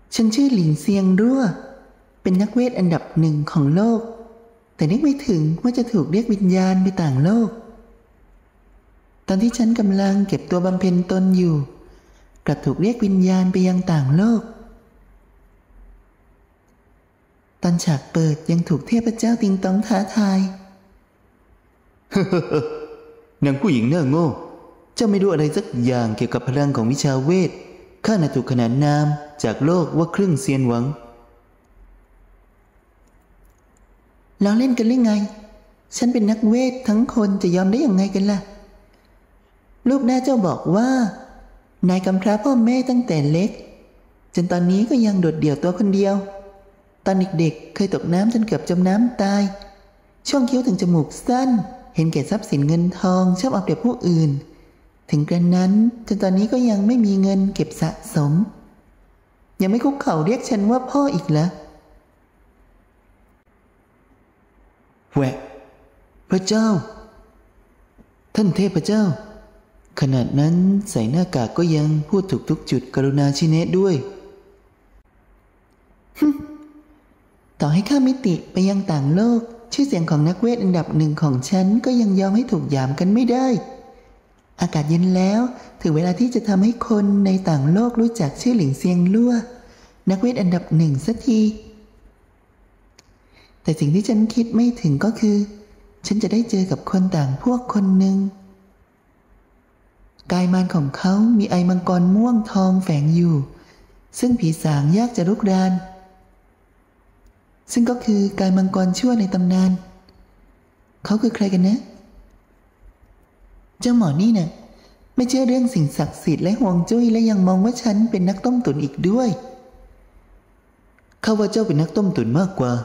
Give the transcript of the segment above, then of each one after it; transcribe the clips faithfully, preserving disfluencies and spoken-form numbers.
ฉันชื่อหลินเซียงรั่วเป็นนักเวทอันดับหนึ่งของโลกแต่นึกไม่ถึงว่าจะถูกเรียกวิญญาณไปต่างโลกตอนที่ฉันกำลังเก็บตัวบำเพ็ญตนอยู่กลับถูกเรียกวิญญาณไปยังต่างโลกตอนฉากเปิดยังถูกเทพเจ้าติงตองท้าทายเฮ้อๆนางผู้หญิงหน้าโง่เจ้าไม่รู้อะไรสักอย่างเกี่ยวกับพลังของวิชาเวทข้าน่ะถูกขนานนามจากโลกว่าครึ่งเซียนหวังล้อเล่นกันหรือไงฉันเป็นนักเวททั้งคนจะยอมได้อย่างไงกันล่ะรูปหน้าเจ้าบอกว่านายกำพร้าพ่อแม่ตั้งแต่เล็กจนตอนนี้ก็ยังโดดเดี่ยวตัวคนเดียวตอนเด็กๆเคยตกน้ำจนเกือบจมน้ำตายช่วงคิ้วถึงจมูกสั้นเห็นแก่ทรัพย์สินเงินทองชอบเอาเปรียบผู้อื่นถึงกระนั้นจนตอนนี้ก็ยังไม่มีเงินเก็บสะสมยังไม่คุกเข่าเรียกฉันว่าพ่ออีกเหรอแหวะพระเจ้าท่านเทพเจ้าขนาดนั้นใส่หน้ากากก็ยังพูดถูกทุกจุดกรุณาชี้แนะด้วยต่อให้ข้ามิติไปยังต่างโลกชื่อเสียงของนักเวทอันดับหนึ่งของฉันก็ยังยอมให้ถูกหยามกันไม่ได้อากาศเย็นแล้วถึงเวลาที่จะทำให้คนในต่างโลกรู้จักชื่อหลิงเซียงลั่วนักเวทอันดับหนึ่งสักทีแต่สิ่งที่ฉันคิดไม่ถึงก็คือฉันจะได้เจอกับคนต่างพวกคนหนึ่งกายมารของเขามีไอมังกรม่วงทองแฝงอยู่ซึ่งผีสางยากจะรุกรานซึ่งก็คือกายมังกรชั่วในตำนานเขาคือใครกันนะเจ้าหมอนี่น่ะไม่เชื่อเรื่องสิ่งศักดิ์สิทธิ์และห่วงจุ้ยและยังมองว่าฉันเป็นนักต้มตุ๋นอีกด้วยข้าว่าเจ้าเป็นนักต้มตุ๋นมากกว่า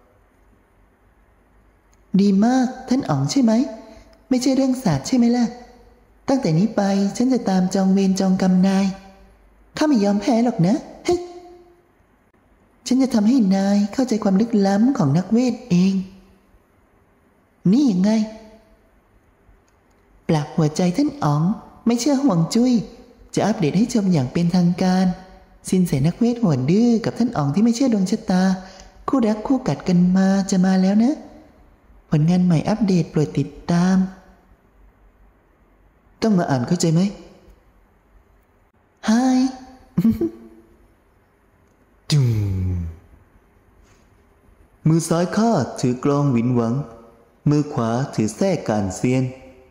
ดีมากท่านอ๋องใช่ไหมไม่ใช่เรื่องศาสตร์ใช่ไหมล่ะตั้งแต่นี้ไปฉันจะตามจองเวรจองกรรมนายข้าไม่ยอมแพ้หรอกนะเฮ้ยฉันจะทำให้นายเข้าใจความลึกล้ำของนักเวทเองนี่ยังไงปลักหัวใจท่านอ๋องไม่เชื่อห่วงจุ้ยจะอัปเดตให้ชมอย่างเป็นทางการสินแสนักเวทหัวดื้อกับท่านอ๋องที่ไม่เชื่อดวงชะตาคู่รักคู่กัดกันมาจะมาแล้วนะผลงานใหม่อัปเดตโปรดติดตามต้องมาอ่านเข้าใจไหมฮายจุ่มมือซ้ายข้าถือกลองหวินหวังมือขวาถือแส้การเซียน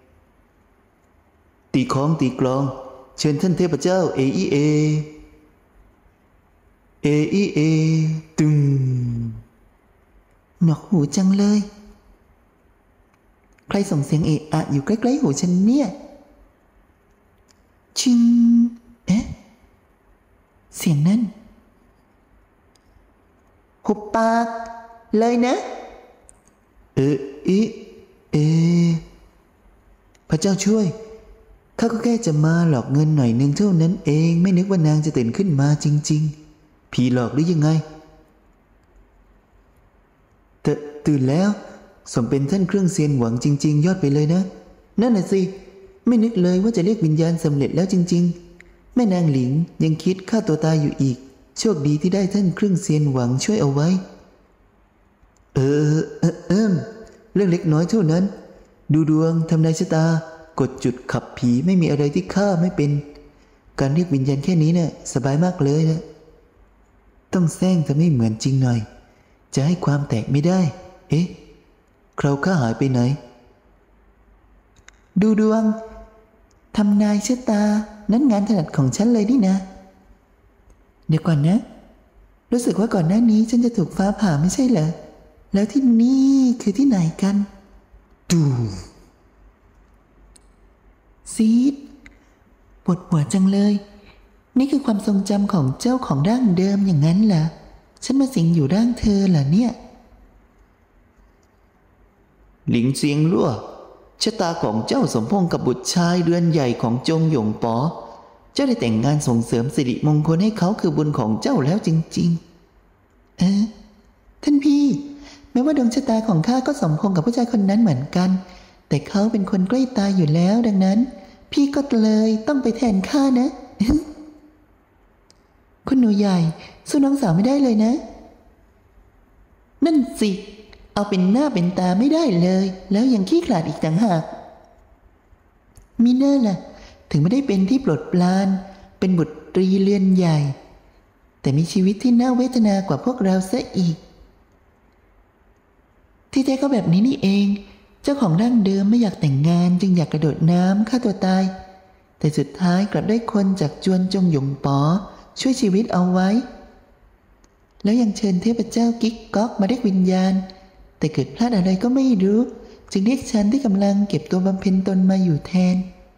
ตีของตีกลองเชิญท่านเทพเจ้าเออีเอเออีเอตึงหนวกหูจังเลยใครส่งเสียงเอะอะอยู่ใกล้ๆหูฉันเนี่ยชิงเอ๊ะเสียงนั้นหุบปากเลยนะเออีเอพระเจ้าช่วยข้าก็แค่จะมาหลอกเงินหน่อยนึงเท่านั้นเองไม่นึกว่านางจะตื่นขึ้นมาจริงๆผีหลอกหรือยังไงแต่ตื่นแล้วสมเป็นท่านเครื่องเซียนหวังจริงๆยอดไปเลยนะนั่นน่ะสิไม่นึกเลยว่าจะเรียกวิญญาณสำเร็จแล้วจริงๆแม่นางหลิงยังคิดฆ่าตัวตายอยู่อีกโชคดีที่ได้ท่านเครื่องเซียนหวังช่วยเอาไว้เออเออเออเรื่องเล็กน้อยเท่านั้นดูดวงทำนายชะตากดจุดขับผีไม่มีอะไรที่ฆ่าไม่เป็นการเรียกวิญญาณแค่นี้เนี่ยสบายมากเลยนะต้องแซงทำให้เหมือนจริงหน่อยจะให้ความแตกไม่ได้เอ๊ะคราวข้าหายไปไหนดูดวงทำนายชะตานั้นงานถนัดของฉันเลยนี่นะเดี๋ยวก่อนนะรู้สึกว่าก่อนหน้านี้ฉันจะถูกฟ้าผ่าไม่ใช่เหรอแล้วที่นี่คือที่ไหนกันดูซีดปวดหัวจังเลยนี่คือความทรงจำของเจ้าของร่างเดิมอย่างนั้นเหรอฉันมาสิงอยู่ร่างเธอเหรอเนี่ยหลิงเซียงลั่วชะตาของเจ้าสมพงษ์กับบุตรชายเรือนใหญ่ของจงหยงป๋อเจ้าได้แต่งงานส่งเสริมสิริมงคลให้เขาคือบุญของเจ้าแล้วจริงๆเออท่านพี่แม้ว่าดวงชะตาของข้าก็สมพงษ์กับผู้ชายคนนั้นเหมือนกันแต่เขาเป็นคนใกล้ตายอยู่แล้วดังนั้นพี่ก็เลยต้องไปแทนข้านะคุณหนูใหญ่สู้น้องสาวไม่ได้เลยนะนั่นสิเอาเป็นหน้าเป็นตาไม่ได้เลยแล้วยังขี้ขลาดอีกต่างหากมิน่าล่ะถึงไม่ได้เป็นที่โปรดปรานเป็นบุตรีเรือนใหญ่แต่มีชีวิตที่น่าเวทนากว่าพวกเราซะอีกที่แท้ก็แบบนี้นี่เองเจ้าของร่างเดิมไม่อยากแต่งงานจึงอยากกระโดดน้ำฆ่าตัวตายแต่สุดท้ายกลับได้คนจากจวนจงหยงป๋อช่วยชีวิตเอาไว้แล้วยังเชิญเทพเจ้ากิ๊กก๊อกมาเรียกวิญญาณแต่เกิดพลาดอะไรก็ไม่รู้จึงเรียกฉันที่กำลังเก็บตัวบำเพ็ญตนมาอยู่แทน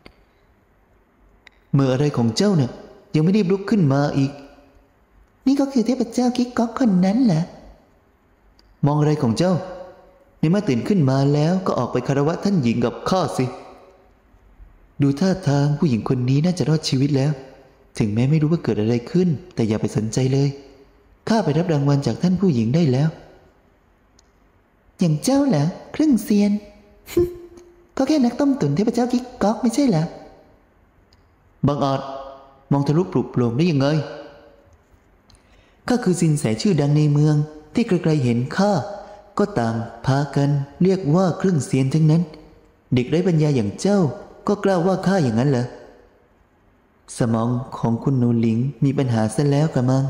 เมื่ออะไรของเจ้าเนี่ยยังไม่ได้ลุกขึ้นมาอีกนี่ก็คือเทพเจ้ากิ๊กก๊อกคนนั้นเหรอมองอะไรของเจ้าในเมื่อตื่นขึ้นมาแล้วก็ออกไปคารวะท่านหญิงกับข้าสิดูท่าทางผู้หญิงคนนี้น่าจะรอดชีวิตแล้วถึงแม้ไม่รู้ว่าเกิดอะไรขึ้นแต่อย่าไปสนใจเลยข้าไปรับรางวัลจากท่านผู้หญิงได้แล้วอย่างเจ้าเหรอครึ่งเซียน ก็แค่นักต้มตุ๋นเทพเจ้ากิ๊กก๊อกไม่ใช่เหรอบังอาจมองทะลุปลุกโปร่งได้ยังไงข้าคือสินแสชื่อดังในเมืองที่ใครๆเห็นข้าก็ต่างพากันเรียกว่าครึ่งเซียนทั้งนั้นเด็กไร้ปัญญาอย่างเจ้าก็กล้าว่าข้าอย่างนั้นเหรอสมองของคุณหนูหลิงมีปัญหาซะแล้วกระมัง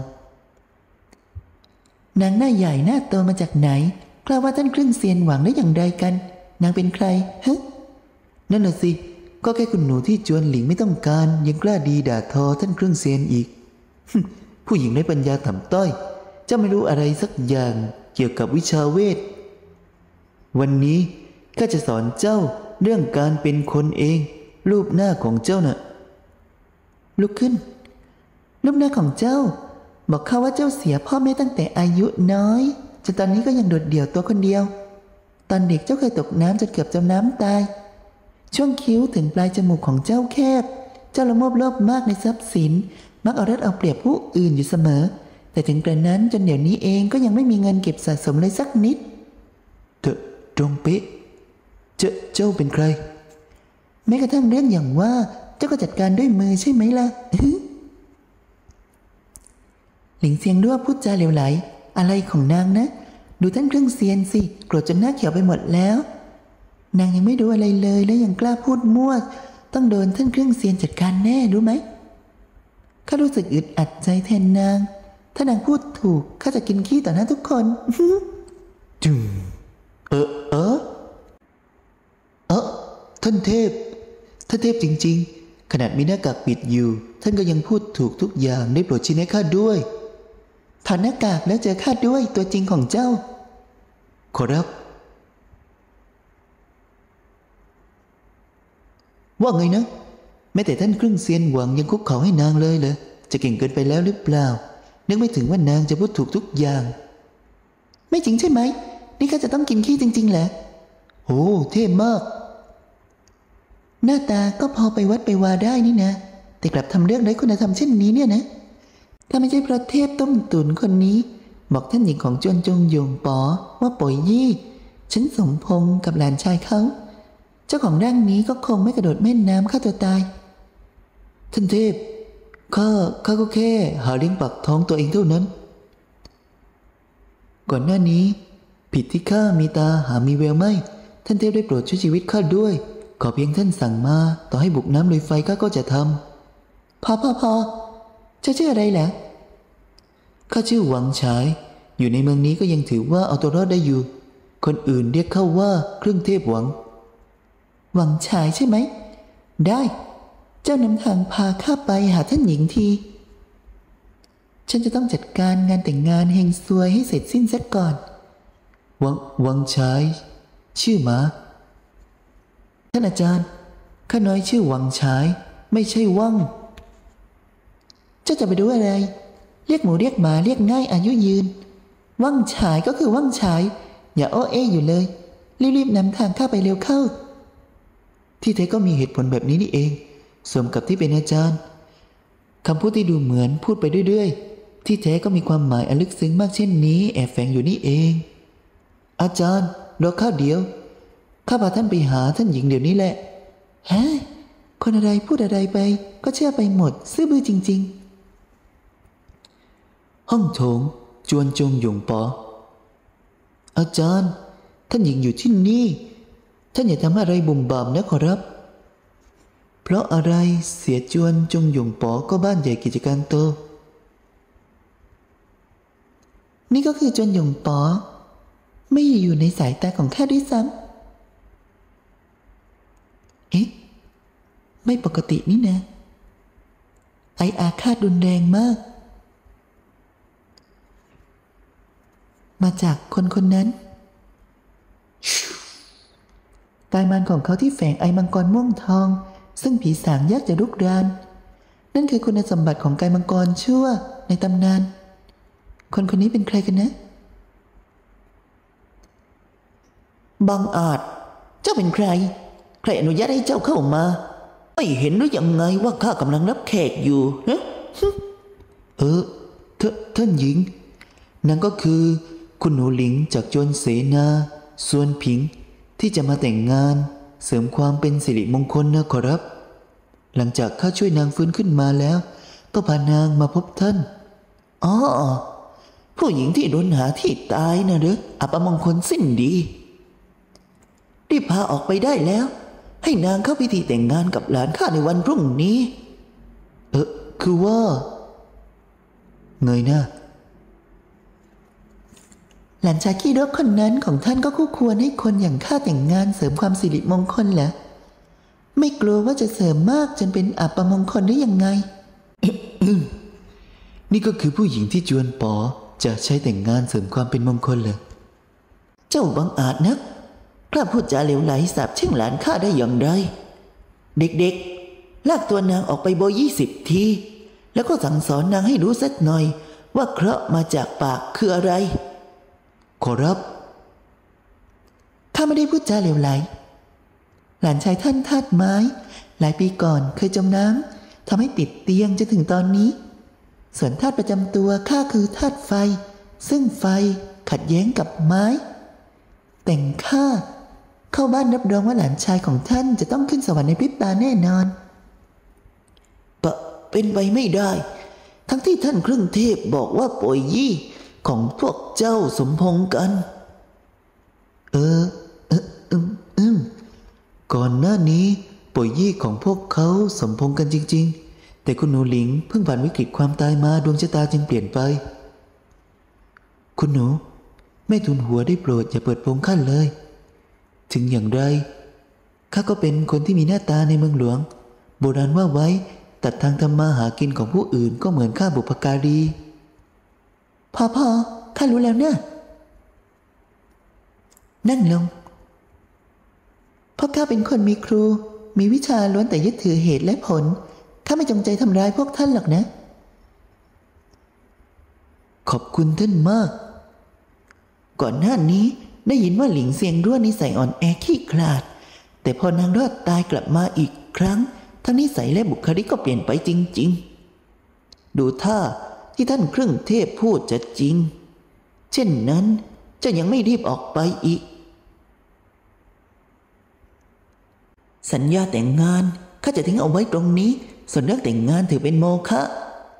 นางหน้าใหญ่หน้าโตมาจากไหนกล้าว่าท่านครึ่งเซียนหวังได้อย่างไรกันนางเป็นใครฮะนั่นน่ะสิก็แค่คุณหนูที่จวนหลิงไม่ต้องการยังกล้าดีด่าทอท่านครึ่งเซียนอีก ผู้หญิงไร้ปัญญาต่ำต้อยเจ้าไม่รู้อะไรสักอย่างเกี่ยวกับวิชาเวทวันนี้ข้าจะสอนเจ้าเรื่องการเป็นคนเองรูปหน้าของเจ้าน่ะลุกขึ้นรูปหน้าของเจ้าบอกข้าว่าเจ้าเสียพ่อแม่ตั้งแต่อายุน้อยจนตอนนี้ก็ยังโดดเดี่ยวตัวคนเดียวตอนเด็กเจ้าเคยตกน้ำจนเกือบจมน้ำตายช่วงคิ้วถึงปลายจมูกของเจ้าแคบเจ้าละโมบโลภมากในทรัพย์สินมักเอารัดเอาเปรียบผู้อื่นอยู่เสมอแต่ถึงกระนั้นจนเดี๋ยวนี้เองก็ยังไม่มีเงินเก็บสะสมเลยสักนิดเถอะตรงเป๊ะเจ้าเจ้าเป็นใครแม้กระทั่งเรื่องอย่างว่าเจ้าก็จัดการด้วยมือใช่ไหมล่ะ หลิงเซียงด้วยพูดจาเหลวไหลอะไรของนางนะดูท่านเครื่องเซียนสิโกรธจนหน้าเขียวไปหมดแล้วนางยังไม่รู้อะไรเลยแล้วยังกล้าพูดมั่วต้องโดนท่านเครื่องเซียนจัดการแน่รู้ไหมข้ารู้สึกอึดอัดใจแทนนางถ้านางพูดถูกข้าจะกินขี้ต่อหน้าทุกคนจึงเออเออเออท่านเทพท่านเทพจริงๆขนาดมีหน้ากากปิดอยู่ท่านก็ยังพูดถูกทุกอย่างได้โปรดชี้แนะข้าด้วยถอดหน้ากากแล้วเจอข้าด้วยตัวจริงของเจ้าขอรับว่าไงนะแม้แต่ท่านครึ่งเซียนหวังยังคุกเข่าให้นางเลยเหรอจะเก่งเกินไปแล้วหรือเปล่านึกไม่ถึงว่านางจะพูดถูกทุกอย่างไม่จริงใช่ไหมนี่ข้าจะต้องกินขี้จริงๆเหรอโอ้เท่มากหน้าตาก็พอไปวัดไปวาได้นี่นะแต่กลับทำเรื่องไร้คุณธรรมเช่นนี้เนี่ยนะถ้าไม่ใช่เพราะเทพต้มตุ๋นคนนี้บอกท่านหญิงของจวนจงหยงป๋อว่าป่อยยี่ฉันสมพงษ์กับหลานชายเขาเจ้าของร่างนี้ก็คงไม่กระโดดแม่น้ำฆ่าตัวตายท่านเทพข้าข้าก็แค่หาเลี้ยงปากท้องตัวเองเท่านั้นก่อนหน้านี้ผิดที่ข้ามีตาหามีแววไม่ท่านเทพได้โปรดช่วยชีวิตข้าด้วยขอเพียงท่านสั่งมาต่อให้บุกน้ำลุยไฟข้าก็จะทำพอพอพอเจ้าชื่ออะไรเหรอข้าชื่อหวังฉายอยู่ในเมืองนี้ก็ยังถือว่าเอาตัวรอดได้อยู่คนอื่นเรียกเข้าว่าครึ่งเทพหวังหวังฉายใช่ไหมได้เจ้านำทางพาข้าไปหาท่านหญิงทีฉันจะต้องจัดการงานแต่งงานเฮงซวยให้เสร็จสิ้นซะก่อนหวังหวังฉายชื่อหมาท่านอาจารย์ข้าน้อยชื่อหวังฉายไม่ใช่ว่างเจ้าจะไปดูอะไรเรียกหมูเรียกหมาเรียกง่ายอายุยืนว่างฉายก็คือว่างฉายอย่าโอ้เออยู่เลยรีบๆนำทางข้าไปเร็วเข้าที่แท้ก็มีเหตุผลแบบนี้นี่เองสมกับที่เป็นอาจารย์คำพูดที่ดูเหมือนพูดไปเรื่อยๆที่แท้ก็มีความหมายอันลึกซึ้งมากเช่นนี้แอบแฝงอยู่นี่เองอาจารย์รอข้าเดียวข้าพาท่านไปหาท่านหญิงเดี๋ยวนี้แหละฮะคนอะไรพูดอะไรไปก็เชื่อไปหมดซื่อบื้อจริงห้องโถงจวนจงหยงปออาจารย์ท่านหญิงอยู่ที่นี่ท่านอย่าทำอะไรบุ่มบ่ามนะขอรับเพราะอะไรเสียจวนจงหยงปอก็บ้านใหญ่กิจการโตนี่ก็คือจวนหยงปอไม่อยู่ในสายตาของข้าด้วยซ้ำเอ๊ะไม่ปกตินี่นะไออาฆาตรุนแรงมากมาจากคนคนนั้นกายมารของเขาที่แฝงไอมังกรม่วงทองซึ่งผีสางยากจะรุกรานนั่นคือคุณสมบัติของกายมังกรชั่วในตำนานคนคนนี้เป็นใครกันนะบังอาจเจ้าเป็นใครใครอนุญาตให้เจ้าเข้ามาไม่เห็นหรือยังไงว่าข้ากำลังรับแขกอยู่นะเออท่านหญิงนั่นก็คือคุณหนูหลิงจากจวนเสนาส่วนผิงที่จะมาแต่งงานเสริมความเป็นสิริมงคลนะขอรับหลังจากข้าช่วยนางฟื้นขึ้นมาแล้วก็พานางมาพบท่านอ๋อผู้หญิงที่โดนหาที่ตายนะหรืออัปมงคลสิ้นดีรีบพาออกไปได้แล้วให้นางเข้าพิธีแต่งงานกับหลานข้าในวันพรุ่งนี้เออคือว่าเงยหน้าหลานชายขี้รกคนนั้นของท่านก็คู่ควรให้คนอย่างข้าแต่งงานเสริมความสิริมงคลเหรอไม่กลัวว่าจะเสริมมากจนเป็นอัปมงคลได้ยังไงนี่ก็คือผู้หญิงที่จวนปอจะใช้แต่งงานเสริมความเป็นมงคลเหรอเจ้าบังอาจนักกล้าพูดจาเหลวไหลสาปแช่งหลานข้าได้อย่างไรเด็กๆลากตัวนางออกไปโบยี่สิบทีแล้วก็สั่งสอนนางให้รู้สักหน่อยว่าเคราะห์มาจากปากคืออะไรขอรับข้าไม่ได้พูดจาเหลวไหลหลานชายท่านธาตุไม้หลายปีก่อนเคยจมน้ำทำให้ติดเตียงจนถึงตอนนี้ส่วนธาตุประจำตัวข้าคือธาตุไฟซึ่งไฟขัดแย้งกับไม้แต่งข้าเข้าบ้านรับรองว่าหลานชายของท่านจะต้องขึ้นสวรรค์ในพริบตาแน่นอนปะเป็นไปไม่ได้ทั้งที่ท่านครึ่งเทพบอกว่าป่วยยี่ของพวกเจ้าสมพงษ์กันเออเอออืมอืมก่อนหน้านี้ป่วยยี่ของพวกเขาสมพงษ์กันจริงๆแต่คุณหนูหลิงเพิ่งผ่านวิกฤตความตายมาดวงชะตาจึงเปลี่ยนไปคุณหนูแม่ทูลหัวได้โปรดอย่าเปิดโปงข้าเลยถึงอย่างไรข้าก็เป็นคนที่มีหน้าตาในเมืองหลวงโบราณว่าไว้ตัดทางทำมาหากินของผู้อื่นก็เหมือนข้าบุพการีพอพอข้ารู้แล้วเนี่ยนั่งลงเพราะข้าเป็นคนมีครูมีวิชาล้วนแต่ยึดถือเหตุและผลข้าไม่จงใจทำร้ายพวกท่านหรอกนะขอบคุณท่านมากก่อนหน้านี้ได้ยินว่าหลิงเซียงรั่วนิสัยอ่อนแอขี้ขลาดแต่พอนางรอดตายกลับมาอีกครั้งทั้งนิสัยและบุคลิกก็เปลี่ยนไปจริงๆดูท่าที่ท่านครึ่งเทพพูดจะจริงเช่นนั้นเจ้ายังไม่รีบออกไปอีกสัญญาแต่งงานข้าจะทิ้งเอาไว้ตรงนี้ส่วนเรื่องแต่งงานถือเป็นโมฆะ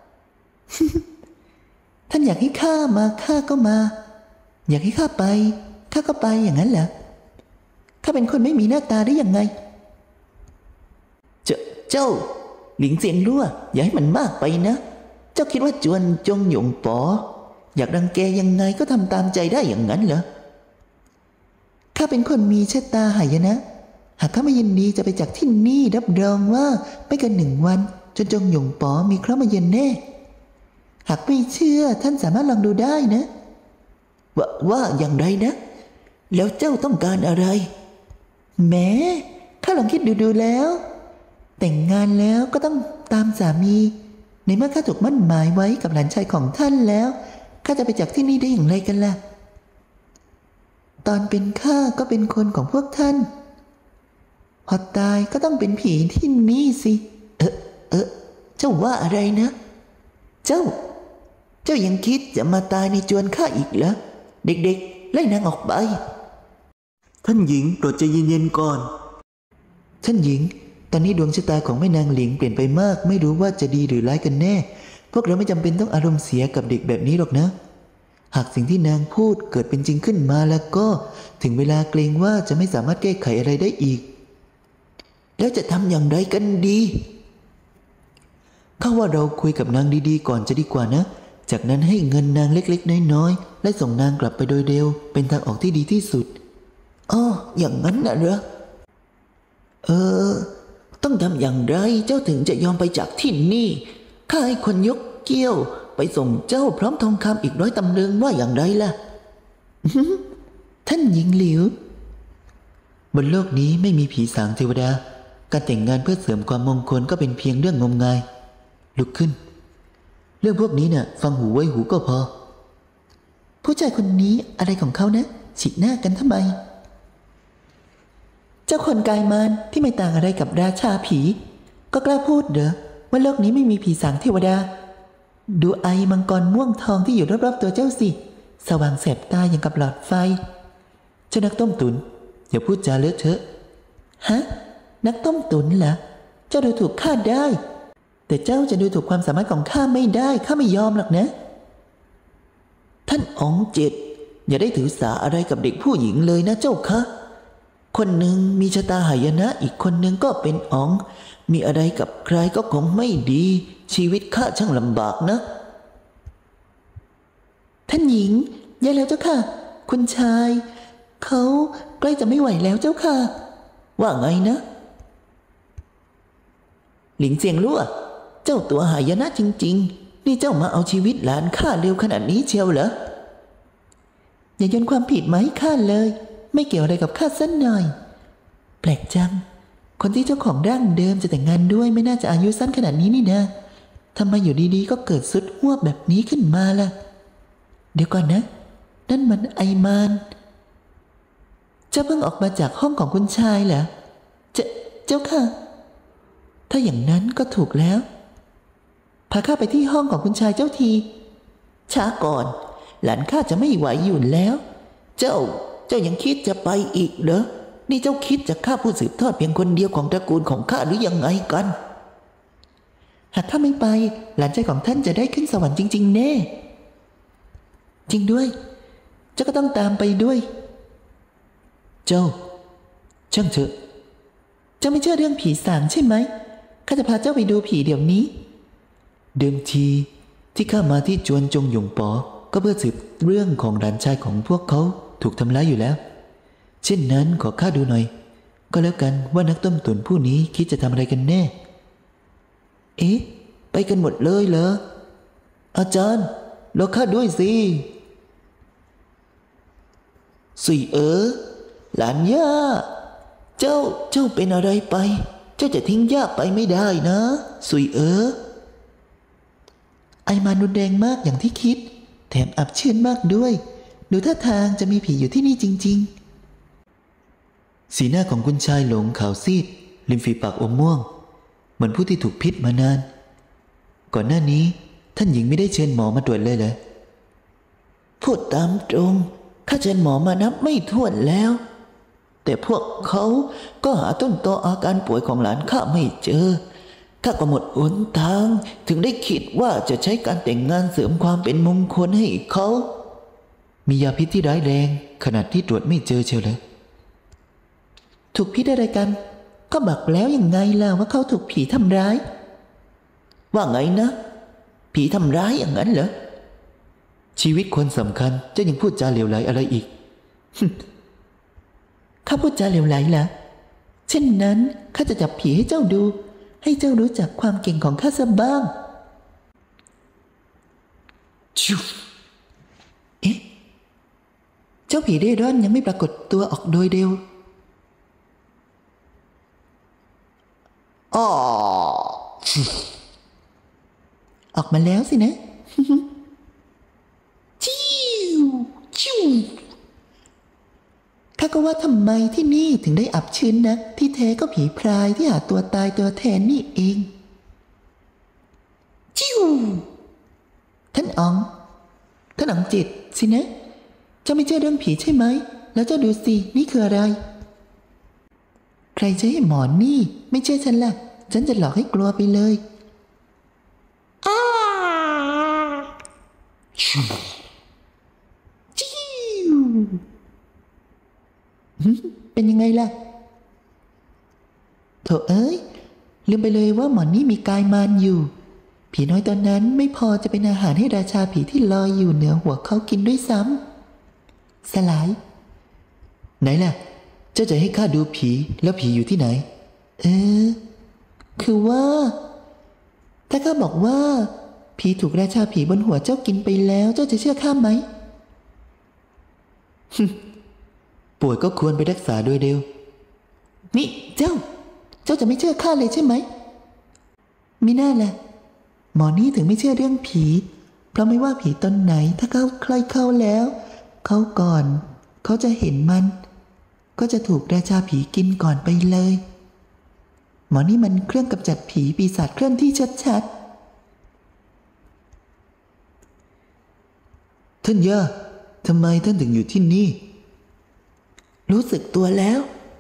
ท่านอยากให้ข้ามาข้าก็มาอยากให้ข้าไปข้าก็ไปอย่างนั้นเหรอข้าเป็นคนไม่มีหน้าตาได้ยังไงเจ้าเจ้าหลิงเสียงรั่วอย่าให้มันมากไปนะเจ้าคิดว่าจวนจงหยงป๋ออยากรังแกยังไงก็ทำตามใจได้อย่างนั้นเหรอข้าเป็นคนมีชะตาหายนะหากข้าไม่ยินดีจะไปจากที่นี่รับรองว่าไม่เกินหนึ่งวันจนจงหยงป๋อมีเคราะห์มาเยือนแน่หากไม่เชื่อท่านสามารถลองดูได้นะว่าว่าอย่างไรนะแล้วเจ้าต้องการอะไรแม้ข้าลองคิดดูดูแล้วแต่งงานแล้วก็ต้องตามสามีในเมื่อข้าถูกมั่นหมายไว้กับหลานชายของท่านแล้วข้าจะไปจากที่นี่ได้อย่างไรกันล่ะตอนเป็นข้าก็เป็นคนของพวกท่านพอตายก็ต้องเป็นผีที่นี่สิเออเออเจ้าว่าอะไรนะเจ้าเจ้ายังคิดจะมาตายในจวนข้าอีกเหรอเด็กๆไล่นางออกไปท่านหญิงโปรดใจเย็นๆก่อนท่านหญิงตอนนี้ดวงชะตาของแม่นางหลิงเปลี่ยนไปมากไม่รู้ว่าจะดีหรือร้ายกันแน่พวกเราไม่จำเป็นต้องอารมณ์เสียกับเด็กแบบนี้หรอกนะหากสิ่งที่นางพูดเกิดเป็นจริงขึ้นมาแล้วก็ถึงเวลาเกรงว่าจะไม่สามารถแก้ไขอะไรได้อีกแล้วจะทำอย่างไรกันดีข้าว่าเราคุยกับนางดีๆก่อนจะดีกว่านะจากนั้นให้เงินนางเล็กๆน้อยๆและส่งนางกลับไปโดยเร็วเป็นทางออกที่ดีที่สุดอ้ออย่างนั้นน่ะเหรอเออต้องทำอย่างไรเจ้าถึงจะยอมไปจากที่นี่ข้าให้คนยกเกี้ยวไปส่งเจ้าพร้อมทองคำอีกร้อยตำลึงว่าอย่างไรล่ะท่านหญิงหลิวบนโลกนี้ไม่มีผีสางเทวดาการแต่งงานเพื่อเสริมความมงคลก็เป็นเพียงเรื่องงมงายลุกขึ้นเรื่องพวกนี้น่ะฟังหูไว้หูก็พอผู้ชายคนนี้อะไรของเขานะฉีกหน้ากันทำไมเจ้าคนกายมารที่ไม่ต่างอะไรกับราชาผีก็กล้าพูดเหรอว่าโลกนี้ไม่มีผีสางเทวดาดูไอมังกรม่วงทองที่อยู่รอบๆตัวเจ้าสิสว่างแสบตาอย่างกับหลอดไฟเจ้านักต้มตุนอย่าพูดจาเลอะเทอะฮะนักต้มตุนเหรอเจ้าดูถูกข้าได้แต่เจ้าจะดูถูกความสามารถของข้าไม่ได้ข้าไม่ยอมหรอกนะท่านอ๋องเจ็ดอย่าได้ถือสาอะไรกับเด็กผู้หญิงเลยนะเจ้าคะคนหนึ่งมีชะตาหายนะอีกคนหนึ่งก็เป็นอ๋องมีอะไรกับใครก็คงไม่ดีชีวิตข้าช่างลำบากนะท่านหญิงอย่าแล้วเจ้าค่ะคุณชายเขาใกล้จะไม่ไหวแล้วเจ้าค่ะว่าไงนะหลิงเสียงลั่วเจ้าตัวหายนะจริงๆนี่เจ้ามาเอาชีวิตหลานข้าเร็วขนาดนี้เชียวเหรออย่าโยนความผิดมาให้ข้าเลยไม่เกี่ยวอะไรกับข้าสักหน่อยแปลกจังคนที่เจ้าของร่างเดิมจะแต่งงานด้วยไม่น่าจะอายุสั้นขนาดนี้นี่นะทำไมอยู่ดีๆก็เกิดสุดหัวแบบนี้ขึ้นมาล่ะเดี๋ยวก่อนนะนั่นมันไอมานเจ้าเพิ่งออกมาจากห้องของคุณชายเหรอเจ้าเจ้าค่ะถ้าอย่างนั้นก็ถูกแล้วพาข้าไปที่ห้องของคุณชายเจ้าทีช้าก่อนหลานข้าจะไม่ไหวอยู่แล้วเจ้าเจ้ายังคิดจะไปอีกเหรอนี่เจ้าคิดจะฆ่าผู้สืบทอดเพียงคนเดียวของตระกูลของข้าหรือยังไงกันหากข้าไม่ไปหลานใจของท่านจะได้ขึ้นสวรรค์จริงๆแน่จริงด้วยเจ้าก็ต้องตามไปด้วยเจ้าช่างเถอะเจ้าไม่เชื่อเรื่องผีสางใช่ไหมข้าจะพาเจ้าไปดูผีเดี๋ยวนี้เดิมทีที่ข้ามาที่จวนจงหยงปอก็เพื่อสืบเรื่องของหลานชายของพวกเขาถูกทำร้ายอยู่แล้วเช่นนั้นขอข้าดูหน่อยก็แล้วกันว่านักต้มตุ๋นผู้นี้คิดจะทำอะไรกันแน่เอ๊ะไปกันหมดเลยเหรออาจารย์รอข้าด้วยสิสุยเอ๋อหลานย่าเจ้าเจ้าเป็นอะไรไปเจ้าจะทิ้งย่าไปไม่ได้นะสุยเอ๋อไอมานุนแดงมากอย่างที่คิดแถมอับชื้นมากด้วยดูท่าทางจะมีผีอยู่ที่นี่จริงๆสีหน้าของคุณชายหลงขาวซีดริมฝีปากอมม่วงเหมือนผู้ที่ถูกพิษมานานก่อนหน้านี้ท่านหญิงไม่ได้เชิญหมอมาตรวจเลยเหรอพูดตามตรงข้าเชิญหมอมานับไม่ถ้วนแล้วแต่พวกเขาก็หาต้นตออาการป่วยของหลานข้าไม่เจอข้าก็หมดหนทางถึงได้คิดว่าจะใช้การแต่งงานเสริมความเป็นมงคลให้เขามียาพิษที่ร้ายแรงขนาดที่ตรวจไม่เจอเชียวเลยถูกพิษอะไรกันก็บอกแล้วยังไงล่ะว่าเขาถูกผีทำร้ายว่าไงนะผีทำร้ายอย่างนั้นเหรอชีวิตคนสำคัญเจ้ายังพูดจาเหลวไหลอะไรอีกข้าพูดจาเหลวไหลเหรอเช่นนั้นข้าจะจับผีให้เจ้าดูให้เจ้ารู้จักความเก่งของข้าสักบ้างชิวเอ๊ะเจ้าผีเร่ร่อนยังไม่ปรากฏตัวออกโดยเร็วอ๋อออกมาแล้วสินะชิวชิวข้าก็ว่าทำไมที่นี่ถึงได้อับชื้นนะที่แท้ก็ผีพรายที่หาตัวตายตัวแทนนี่เองจิ้วท่านอ๋องท่านอ๋องจิตสินะเจ้าไม่เชื่อเรื่องผีใช่ไหมแล้วเจ้าดูสินี่คืออะไรใครจะให้หมอนี่ไม่เชื่อฉันล่ะฉันจะหลอกให้กลัวไปเลยอ้าจิ้วเป็นยังไงล่ะโถเอ้ยลืมไปเลยว่าหมอนนี่มีกายมารอยู่ผีน้อยตอนนั้นไม่พอจะเป็นอาหารให้ราชาผีที่ลอยอยู่เหนือหัวเขากินด้วยซ้ำสลายไหนล่ะเจ้าจะให้ข้าดูผีแล้วผีอยู่ที่ไหนเออคือว่าถ้าข้าบอกว่าผีถูกราชาผีบนหัวเจ้ากินไปแล้วเจ้าจะเชื่อข้าไหมป่วยก็ควรไปรักษาโดยเร็วนี่เจ้าเจ้าจะไม่เชื่อข้าเลยใช่ไหมมิน่าล่ะหมอนี่ถึงไม่เชื่อเรื่องผีเพราะไม่ว่าผีตนไหนถ้าเขาใครเข้าแล้วเขาก่อนเขาจะเห็นมันก็จะถูกราชาผีกินก่อนไปเลยหมอนี่มันเครื่องกำจัดผีปีศาจเคลื่อนที่ชัดๆท่านย่าทำไมท่านถึงอยู่ที่นี่รู้สึกตัวแล้ว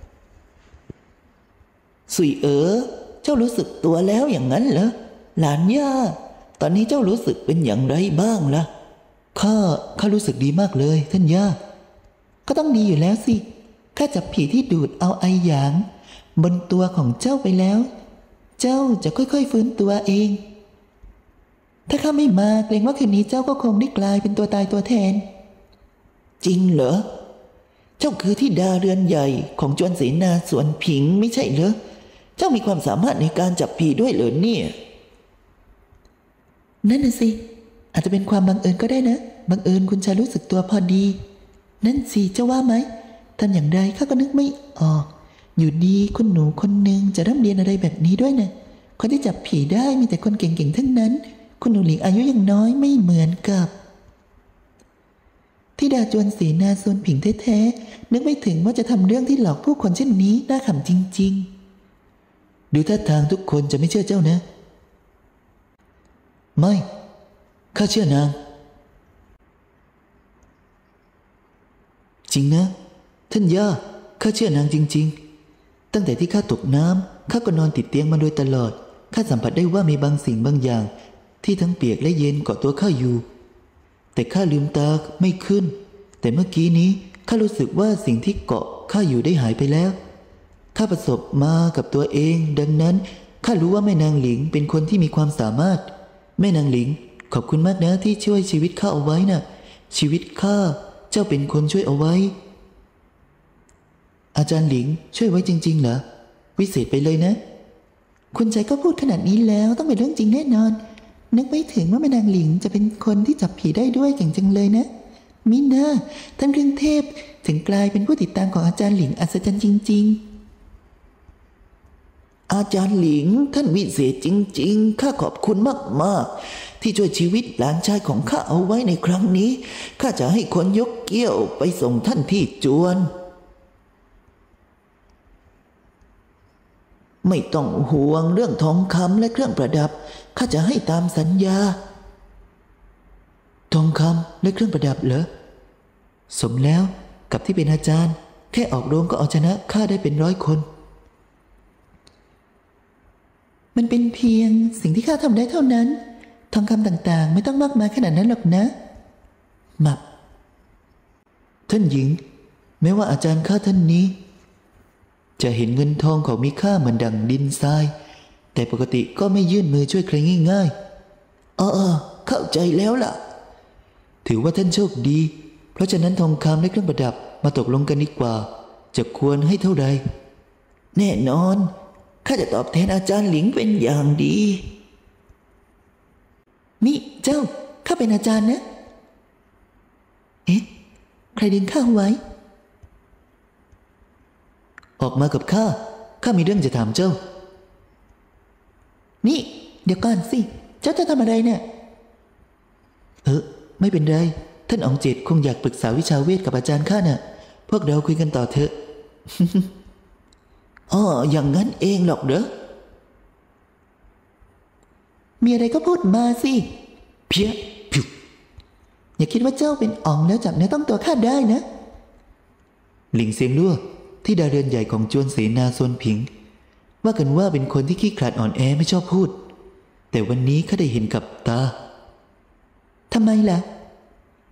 สุยเอ๋อเจ้ารู้สึกตัวแล้วอย่างนั้นเหรอหลานย่าตอนนี้เจ้ารู้สึกเป็นอย่างไรบ้างล่ะข้าข้ารู้สึกดีมากเลยท่านย่าก็ต้องดีอยู่แล้วสิข้าจับผีที่ดูดเอาไอหยางบนตัวของเจ้าไปแล้วเจ้าจะค่อยๆฟื้นตัวเองถ้าข้าไม่มาเกรงว่าคืนนี้เจ้าก็คงได้กลายเป็นตัวตายตัวแทนจริงเหรอเจ้าคือที่ดาเรือนใหญ่ของจวนเสนาสวนผิงไม่ใช่เหรอเจ้ามีความสามารถในการจับผีด้วยเหรอเนี่ยนั่นน่ะสิอาจจะเป็นความบังเอิญก็ได้นะบังเอิญคุณชายรู้สึกตัวพอดีนั่นสิเจ้าว่าไหมทำอย่างไรข้าก็นึกไม่ออกอยู่ดีคุณหนูคนหนึ่งจะร่ำเรียนอะไรแบบนี้ด้วยนะคนที่จับผีได้มีแต่คนเก่งๆทั้งนั้นคุณหนูหลิงอายุยังน้อยไม่เหมือนกับที่ดาจวนเสนาโซนผิงแท้ๆนึกไม่ถึงว่าจะทำเรื่องที่หลอกผู้คนเช่นนี้น่าขำจริงๆดูท่าทางทุกคนจะไม่เชื่อเจ้านะไม่ข้าเชื่อนางจริงนะท่านย่าข้าเชื่อนางจริงๆตั้งแต่ที่ข้าตกน้ำข้าก็นอนติดเตียงมาโดยตลอดข้าสัมผัสได้ว่ามีบางสิ่งบางอย่างที่ทั้งเปียกและเย็นเกาะตัวข้าอยู่แต่ข้าลืมตาไม่ขึ้นแต่เมื่อกี้นี้ข้ารู้สึกว่าสิ่งที่เกาะข้าอยู่ได้หายไปแล้วข้าประสบมากับตัวเองดังนั้นข้ารู้ว่าแม่นางหลิงเป็นคนที่มีความสามารถแม่นางหลิงขอบคุณมากนะที่ช่วยชีวิตข้าเอาไว้นะ่ะชีวิตข้าเจ้าเป็นคนช่วยเอาไว้อาจารย์หลิงช่วยไว้จริงๆเหรอวิเศษไปเลยนะคุณชายก็พูดขนาดนี้แล้วต้องเป็นเรื่องจริงแน่นอนนึกไม่ถึงว่าแม่นางหลิงจะเป็นคนที่จับผีได้ด้วยเก่งจังเลยนะมิน่าท่านเครื่องเทพถึงกลายเป็นผู้ติดตามของอาจารย์หลิงอัศจรรย์จริงๆอาจารย์หลิงท่านวิเศษจริงๆข้าขอบคุณมากๆที่ช่วยชีวิตหลานชายของข้าเอาไว้ในครั้งนี้ข้าจะให้คนยกเกี้ยวไปส่งท่านที่จวนไม่ต้องห่วงเรื่องทองคำและเครื่องประดับข้าจะให้ตามสัญญาทองคำและเครื่องประดับเหรอสมแล้วกับที่เป็นอาจารย์แค่ออกโรงก็เอาชนะข้าได้เป็นร้อยคนมันเป็นเพียงสิ่งที่ข้าทำได้เท่านั้นทองคำต่างๆไม่ต้องมากมายขนาดนั้นหรอกนะมับท่านหญิงแม้ว่าอาจารย์ข้าท่านนี้จะเห็นเงินทองของมีค่าเหมือนดั่งดินทรายแต่ปกติก็ไม่ยื่นมือช่วยใครง่ายๆอ๋อเข้าใจแล้วล่ะถือว่าท่านโชคดีเพราะฉะนั้นทองคำและเครื่องประดับมาตกลงกันดีกว่าจะควรให้เท่าใดแน่นอนข้าจะตอบแทนอาจารย์หลิงเป็นอย่างดีนี่เจ้าข้าเป็นอาจารย์นะเอ๊ะใครดึงข้าไว้ออกมากับข้าข้ามีเรื่องจะถามเจ้านี่เดี๋ยวก่อนสิเจ้าจะทำอะไรเนี่ยเออไม่เป็นไรท่านอ๋องเจตคงอยากปรึกษาวิชาเวทกับอาจารย์ข้าน่ะพวกเราคุยกันต่อเถอะ อ๋ออย่างนั้นเองหรอกเหรอมีอะไรก็พูดมาสิเพี้ยผิวอย่าคิดว่าเจ้าเป็นอ๋องแล้วจับเนื้อต้องตัวข้าได้นะหลิงเซียงลั่วที่ดาเรือนใหญ่ของจวนเสนาโซนผิงว่ากันว่าเป็นคนที่ขี้ขลาดอ่อนแอไม่ชอบพูดแต่วันนี้ข้าได้เห็นกับตาทำไมล่ะ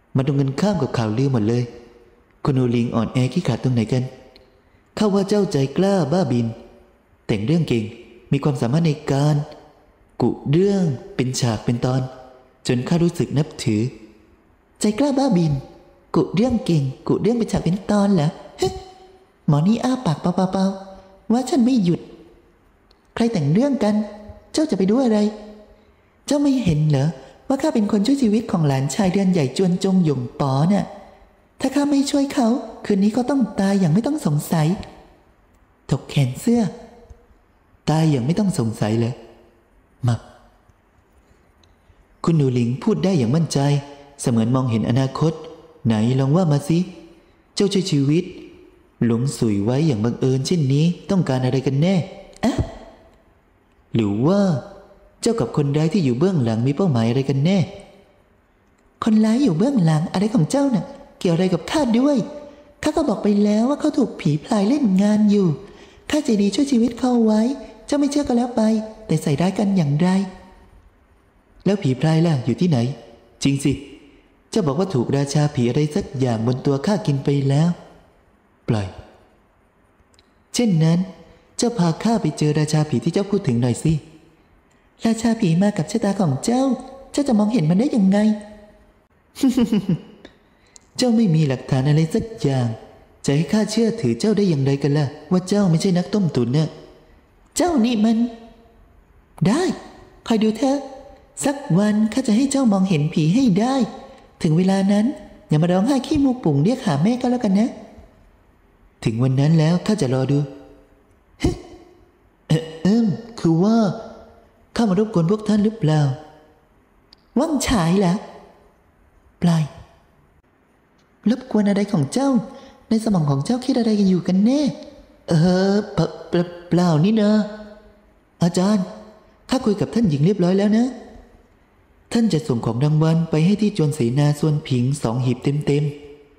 มันตรงกันข้ามกับข่าวลือหมดเลยคุณโอลิงอ่อนแอขี้ขาดตรงไหนกันข้าว่าเจ้าใจกล้าบ้าบินแต่งเรื่องเก่งมีความสามารถในการกุเรื่องเป็นฉากเป็นตอนจนข้ารู้สึกนับถือใจกล้าบ้าบินกุเรื่องเก่งกุเรื่องเป็นฉากเป็นตอนเหรอหมอนี่อ้าปากเปล่าๆว่าฉันไม่หยุดใครแต่งเรื่องกันเจ้าจะไปดูอะไรเจ้าไม่เห็นเหรอว่าข้าเป็นคนช่วยชีวิตของหลานชายเดือนใหญ่จวนจงหยงป๋อน่ะถ้าข้าไม่ช่วยเขาคืนนี้เขาต้องตายอย่างไม่ต้องสงสัยถกแขนเสื้อตายอย่างไม่ต้องสงสัยเลยมับคุณหนูหลิงพูดได้อย่างมั่นใจเสมือนมองเห็นอนาคตไหนลองว่ามาสิเจ้าช่วยชีวิตหลงสุยไว้อย่างบังเอิญเช่นนี้ต้องการอะไรกันแน่อะหรือว่าเจ้ากับคนร้ายที่อยู่เบื้องหลังมีเป้าหมายอะไรกันแน่คนร้ายอยู่เบื้องหลังอะไรของเจ้าน่ะเกี่ยวอะไรกับข้าด้วยข้าก็บอกไปแล้วว่าเขาถูกผีพลายเล่นงานอยู่ข้าใจดีช่วยชีวิตเขาไว้เจ้าไม่เชื่อก็แล้วไปแต่ใส่ร้ายกันอย่างไรแล้วผีพลายล่ะอยู่ที่ไหนจริงสิเจ้าบอกว่าถูกราชาผีอะไรสักอย่างบนตัวข้ากินไปแล้วปล่อยเช่นนั้นเจ้าพาข้าไปเจอราชาผีที่เจ้าพูดถึงหน่อยสิราชาผีมากับชะตาของเจ้าเจ้าจะมองเห็นมันได้ยังไงเจ้าไม่มีหลักฐานอะไรสักอย่างจะให้ข้าเชื่อถือเจ้าได้อย่างไรกันล่ะว่าเจ้าไม่ใช่นักต้มตุ๋นเนี่ยเจ้านี่มันได้คอยดูเถอะสักวันข้าจะให้เจ้ามองเห็นผีให้ได้ถึงเวลานั้นอย่ามาร้องไห้ขี้มูกปุ่งเรียกหาแม่ก็แล้วกันนะถึงวันนั้นแล้วข้าจะรอดูเอ๊ะเอิ่มคือว่าข้ามารบกวนพวกท่านหรือเปล่าว่างฉายเหรอปล่อยรบกวนอะไรของเจ้าในสมองของเจ้าคิดอะไรกันอยู่กันแน่เออเปล่าเปล่านี่นะอาจารย์ข้าคุยกับท่านหญิงเรียบร้อยแล้วนะท่านจะส่งของรางวัลไปให้ที่จวนเสนาส่วนผิงสองหีบเต็ม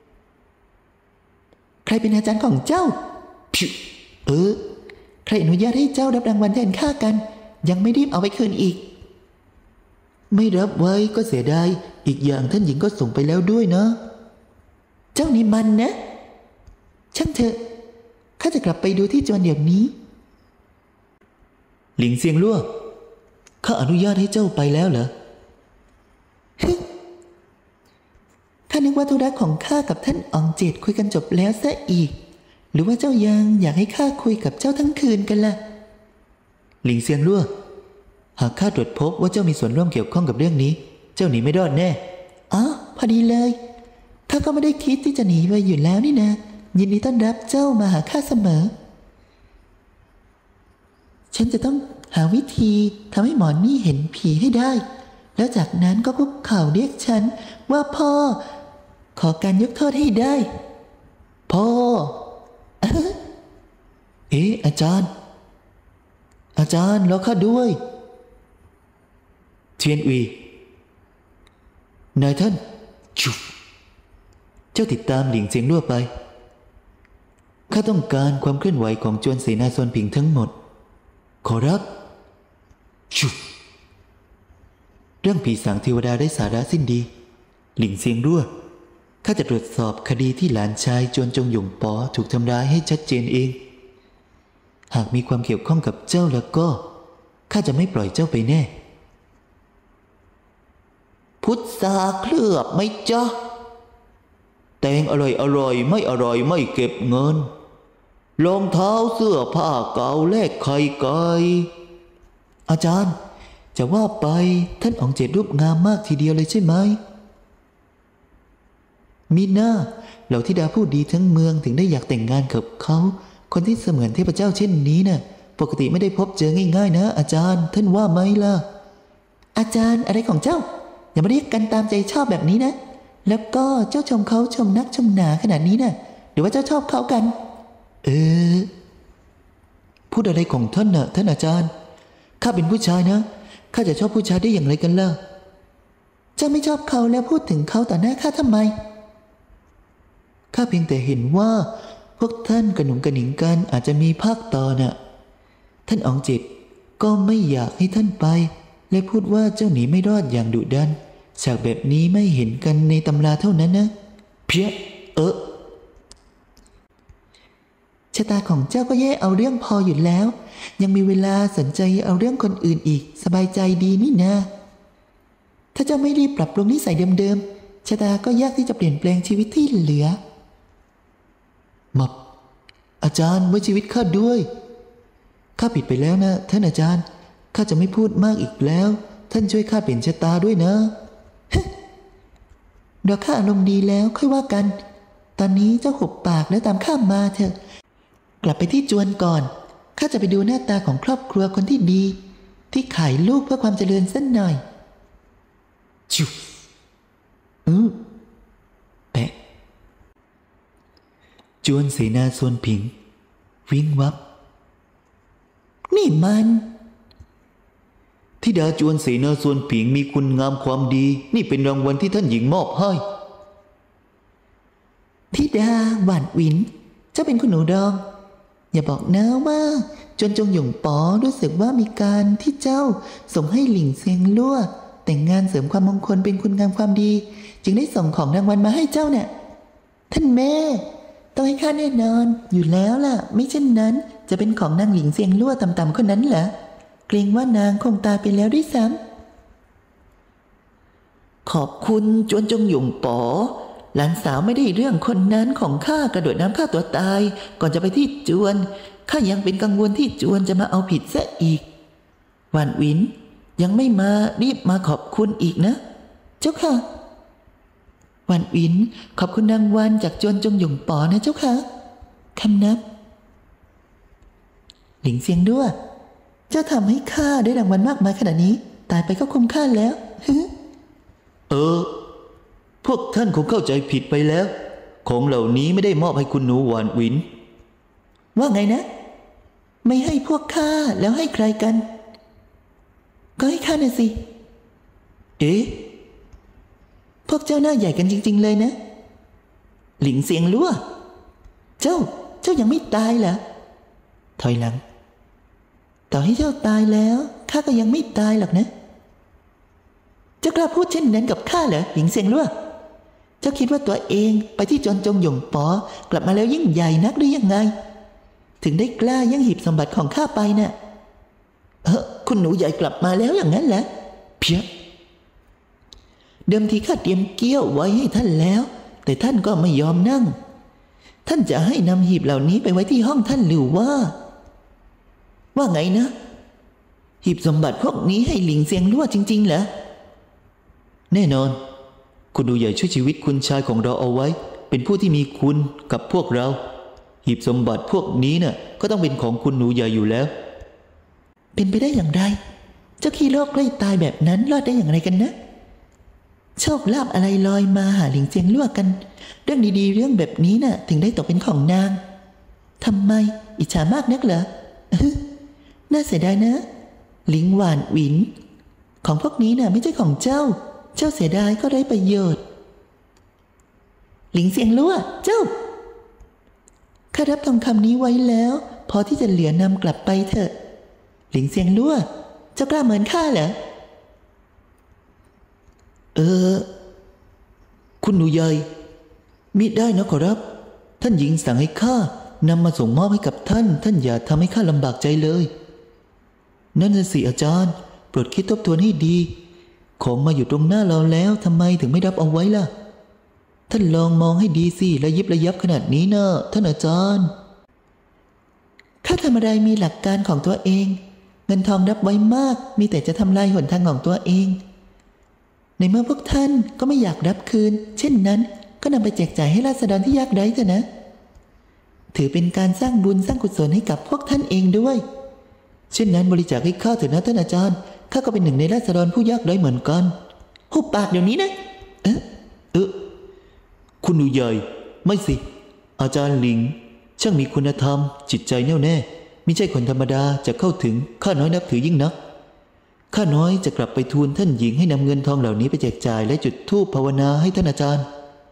ๆใครเป็นอาจารย์ของเจ้าเออใครอนุญาตให้เจ้ารับรางวัลแทนข้ากันยังไม่รีบเอาไปคืนอีกไม่รับไว้ก็เสียดายอีกอย่างท่านหญิงก็ส่งไปแล้วด้วยนะเจ้านี่มันนะช่างเถอะข้าจะกลับไปดูที่จวนเดี๋ยวนี้หลิงเซียงลั่วข้าอนุญาตให้เจ้าไปแล้วเหรอข้านึกว่าธุระของข้ากับท่านอองเจตคุยกันจบแล้วซะอีกหรือว่าเจ้ายังอยากให้ข้าคุยกับเจ้าทั้งคืนกันล่ะหลิงเซียงลั่วหากข้าตรวจพบว่าเจ้ามีส่วนร่วมเกี่ยวข้องกับเรื่องนี้เจ้าหนีไม่รอดแน่อ๋อพอดีเลยข้าก็ไม่ได้คิดที่จะหนีไปอยู่แล้วนี่นะยินดีต้อนรับเจ้ามาหาข้าเสมอฉันจะต้องหาวิธีทำให้หมอนี่เห็นผีให้ได้แล้วจากนั้นก็คุกเข่าเรียกฉันว่าพ่อขอการยกโทษให้ได้พ่อ เอ๊ะอาจารย์อาจารย์รอข้าด้วยเทียนอุยนายท่านจุ๊บเจ้าติดตามหลิงเจียงลั่วไปข้าต้องการความเคลื่อนไหวของจวนเสนาส่วนผิงทั้งหมดขอรับจุ๊บเรื่องผีสางเทวดาได้สาระสิ้นดีหลิงเซียงรั่วข้าจะตรวจสอบคดีที่หลานชายจวนจงหยงป๋อถูกทำร้ายให้ชัดเจนเองหากมีความเกี่ยวข้องกับเจ้าแล้วก็ข้าจะไม่ปล่อยเจ้าไปแน่พุทธาเคลือบไหมจ๊ะแตงอร่อยอร่อยไม่อร่อยไม่เก็บเงินรองเท้าเสื้อผ้าเก่าแลกไข่ไก่อาจารย์จะว่าไปท่านอองเจตรูปงามมากทีเดียวเลยใช่ไหมมีหน้าเหล่าธิดาผู้ดีทั้งเมืองถึงได้อยากแต่งงานกับเขาคนที่เสมือนเทพเจ้าเช่นนี้น่ะปกติไม่ได้พบเจอง่ายๆนะอาจารย์ท่านว่าไหมล่ะอาจารย์อะไรของเจ้าอย่ามาเรียกกันตามใจชอบแบบนี้นะแล้วก็เจ้าชมเขาชมนักชมหนาขนาดนี้น่ะหรือว่าเจ้าชอบเขากันเออพูดอะไรของท่านน่ะท่านอาจารย์ข้าเป็นผู้ชายนะข้าจะชอบผู้ชายได้อย่างไรกันล่ะเจ้าไม่ชอบเขาแล้วพูดถึงเขาต่อหน้าข้าทำไมข้าเพียงแต่เห็นว่าพวกท่านกระหนุงกระหนิงกันอาจจะมีภาคต่อน่ะท่านอองจิตก็ไม่อยากให้ท่านไปและพูดว่าเจ้าหนีไม่รอดอย่างดุดันฉากแบบนี้ไม่เห็นกันในตำราเท่านั้นนะเพี้ยเออชะตาของเจ้าก็แย่เอาเรื่องพออยู่แล้วยังมีเวลาสนใจเอาเรื่องคนอื่นอีกสบายใจดีนี่นะถ้าเจ้าไม่รีบปรับปรุงนิสัยเดิมๆชะตาก็ยากที่จะเปลี่ยนแปลงชีวิตที่เหลือมับอาจารย์ไว้ชีวิตข้าด้วยข้าผิดไปแล้วนะท่านอาจารย์ข้าจะไม่พูดมากอีกแล้วท่านช่วยข้าเปลี่ยนชะตาด้วยนะเดี๋ยวข้าอารมณ์ดีแล้วค่อยว่ากันตอนนี้เจ้าหุบปากแล้วตามข้ามาเถอะกลับไปที่จวนก่อนข้าจะไปดูหน้าตาของครอบครัวคนที่ดีที่ขายลูกเพื่อความเจริญสักหน่อยชิวอืมแปะจวนเสนาส่วนผิงวิ่งวับนี่มันธิดาจวนเสนาส่วนผิงมีคุณงามความดีนี่เป็นรางวัลที่ท่านหญิงมอบให้ธิดาหวานหวินเจ้าเป็นคุณหนูดองอย่าบอกนะว่าจวนจงหยงป๋อรู้สึกว่ามีการที่เจ้าส่งให้หลิงเซียงลั่วแต่งงานเสริมความมงคลเป็นคุณงามความดีจึงได้ส่งของรางวัลมาให้เจ้าเนี่ยท่านแม่ต้องให้ข้าแน่นอนอยู่แล้วล่ะไม่เช่นนั้นจะเป็นของนางหลิงเซียงลั่วต่ำๆคนนั้นเหรอเกรงว่านางคงตายไปแล้วด้วยซ้ำขอบคุณจวนจงหยงป๋อหลานสาวไม่ได้เรื่องคนนั้นของข้ากระโดดน้ำฆ่าตัวตายก่อนจะไปที่จวนข้ายังเป็นกังวลที่จวนจะมาเอาผิดซะอีกหวานหวินยังไม่มารีบมาขอบคุณอีกนะเจ้าค่ะหวานหวินขอบคุณรางวัลจากจวนจงหยงป๋อนะเจ้าค่ะคำนับหลิงเซียงด้วยเจ้าทำให้ข้าได้รางวัลมากมายขนาดนี้ตายไปก็คุ้มค่าแล้วเออพวกท่านคงเข้าใจผิดไปแล้วของเหล่านี้ไม่ได้มอบให้คุณหนูหวานหวินว่าไงนะไม่ให้พวกข้าแล้วให้ใครกันก็ให้ข้าน่ะสิเอ๊ะพวกเจ้าหน้าใหญ่กันจริงๆเลยนะหลิงเสียงลั่วเจ้าเจ้ายังไม่ตายเหรอถอยหลังต่อให้เจ้าตายแล้วข้าก็ยังไม่ตายหรอกนะเจ้ากล้าพูดเช่นนั้นกับข้าเหรอหลิงเสียงลั่วเจ้าคิดว่าตัวเองไปที่จวนจงหยงป๋อกลับมาแล้วยิ่งใหญ่นักหรือยังไงถึงได้กล้ายั่งหีบสมบัติของข้าไปน่ะเออคุณหนูใหญ่กลับมาแล้วอย่างนั้นแหละเพี้ยเดิมทีข้าเตรียมเกี้ยวไว้ให้ท่านแล้วแต่ท่านก็ไม่ยอมนั่งท่านจะให้นำหีบเหล่านี้ไปไว้ที่ห้องท่านหรือว่าว่าไงนะหีบสมบัติพวกนี้ให้หลิงเซียงลั่วจริงๆเหรอแน่นอนคุณดูใหญ่ช่วยชีวิตคุณชายของเราเอาไว้เป็นผู้ที่มีคุณกับพวกเราหีบสมบัติพวกนี้น่ะก็ต้องเป็นของคุณหนูใหญ่อยู่แล้วเป็นไปได้อย่างไรเจ้าขี้โลกใกล้ตายแบบนั้นรอดได้อย่างไรกันนะโชคลาภอะไรลอยมาหาหลิงเจียงลั่วกันเรื่องดีๆเรื่องแบบนี้น่ะถึงได้ตกเป็นของนางทำไมอิจฉามากนักเหรอน่าเสียดายนะหลิงหวานหวินของพวกนี้น่ะไม่ใช่ของเจ้าเจ้าเสียดายก็ได้ประโยชน์หลิงเสียงลั่วเจ้าข้ารับทองคำนี้ไว้แล้วพอที่จะเหลือนำกลับไปเถอะหลิงเสียงลั่วเจ้ากล้าเหมือนข้าเหรอเออคุณหนูใหญ่มิได้นะขอรับท่านหญิงสั่งให้ข้านำมาส่งมอบให้กับท่านท่านอย่าทำให้ข้าลำบากใจเลยนั่นสิอาจารย์โปรดคิดทบทวนให้ดีของมาอยู่ตรงหน้าเราแล้วทำไมถึงไม่รับเอาไว้ล่ะท่านลองมองให้ดีสิระยิบระยับขนาดนี้นะท่านอาจารย์ข้าทำอะไรมีหลักการของตัวเองเงินทองรับไว้มากมีแต่จะทำลายหนทางของตัวเองในเมื่อพวกท่านก็ไม่อยากรับคืนเช่นนั้นก็นำไปแจกจ่ายให้ราษฎรที่ยากไร้เถอะนะถือเป็นการสร้างบุญสร้างกุศลให้กับพวกท่านเองด้วยเช่นนั้นบริจาคให้ข้าเถอะนะท่านอาจารย์ข้าก็เป็นหนึ่งในราษฎรผู้ยากไร้เหมือนกันหุบปากเดี๋ยวนี้นะเอ๊ะเอ๊ะคุณหนูใหญ่ไม่สิอาจารย์หลิงช่างมีคุณธรรมจิตใจแน่วแน่ไม่ใช่คนธรรมดาจะเข้าถึงข้าน้อยนับถือยิ่งนักข้าน้อยจะกลับไปทูลท่านหญิงให้นำเงินทองเหล่านี้ไปแจกจ่ายและจุดธูปภาวนาให้ท่านอาจารย์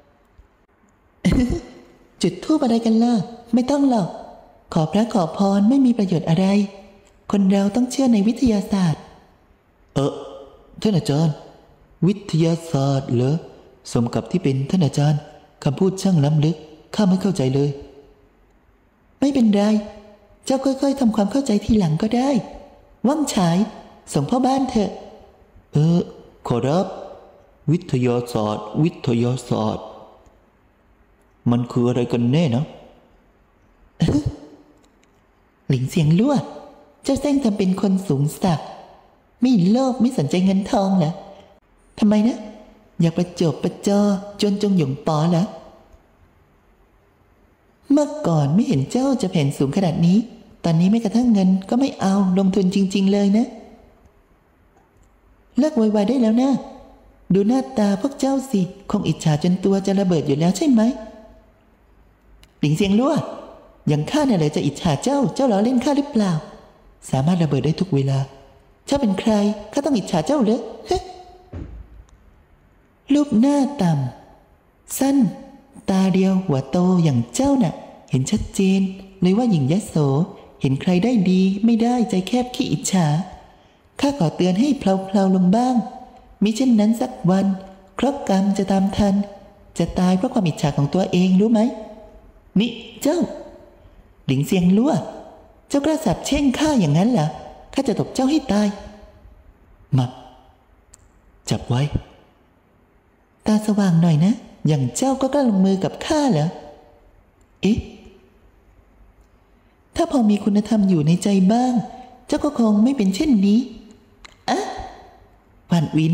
จุดธูปอะไรกันล่ะไม่ต้องหรอกขอพระขอพรไม่มีประโยชน์อะไรคนเราต้องเชื่อในวิทยาศาสตร์เออท่านอาจารย์วิทยาศาสตร์เหรอสมกับที่เป็นท่านอาจารย์คำพูดช่างล้ำลึกข้าไม่เข้าใจเลยไม่เป็นไรเจ้าค่อยๆทำความเข้าใจทีหลังก็ได้ว่างฉายส่งพ่อบ้านเถอะเออขอรับวิทยาศาสตร์วิทยาศาสตร์มันคืออะไรกันแน่นะหลิงเสียงลั่วเจ้าแซงทำเป็นคนสูงสักไม่โลภไม่สนใจเงินทองเหรอทำไมนะอยากประจบประจอจนจงหยงปอเหรอเมื่อก่อนไม่เห็นเจ้าจะแผ่นสูงขนาดนี้ตอนนี้ไม่กระทั่งเงินก็ไม่เอาลงทุนจริงๆเลยนะเลิกโวยวายได้แล้วนะดูหน้าตาพวกเจ้าสิคงอิจฉาจนตัวจะระเบิดอยู่แล้วใช่ไหมหลิงเสียงลั่วอย่างข้าเนี่ยเลยจะอิจฉาเจ้าเจ้าล้อเล่นข้าหรือเปล่าสามารถระเบิดได้ทุกเวลาเจ้าเป็นใครข้าต้องอิจฉาเจ้าเหรอรูปหน้าต่ำสั้นตาเดียวหัวโตอย่างเจ้าน่ะเห็นชัดเจนเลยว่าหญิงยโสเห็นใครได้ดีไม่ได้ใจแคบขี้อิจฉาข้าขอเตือนให้เพลาๆลงบ้างมิเช่นนั้นสักวันเคราะห์กรรมจะตามทันจะตายเพราะความอิจฉาของตัวเองรู้ไหมนี่เจ้าหลิงเสียงลั่วเจ้ากล้าสาปแช่งข้าอย่างนั้นเหรอข้าจะตบเจ้าให้ตายมาจับไว้ตาสว่างหน่อยนะอย่างเจ้าก็กล้าลงมือกับข้าเหรอเอ๊ะถ้าพอมีคุณธรรมอยู่ในใจบ้างเจ้าก็คงไม่เป็นเช่นนี้อะหวานวิน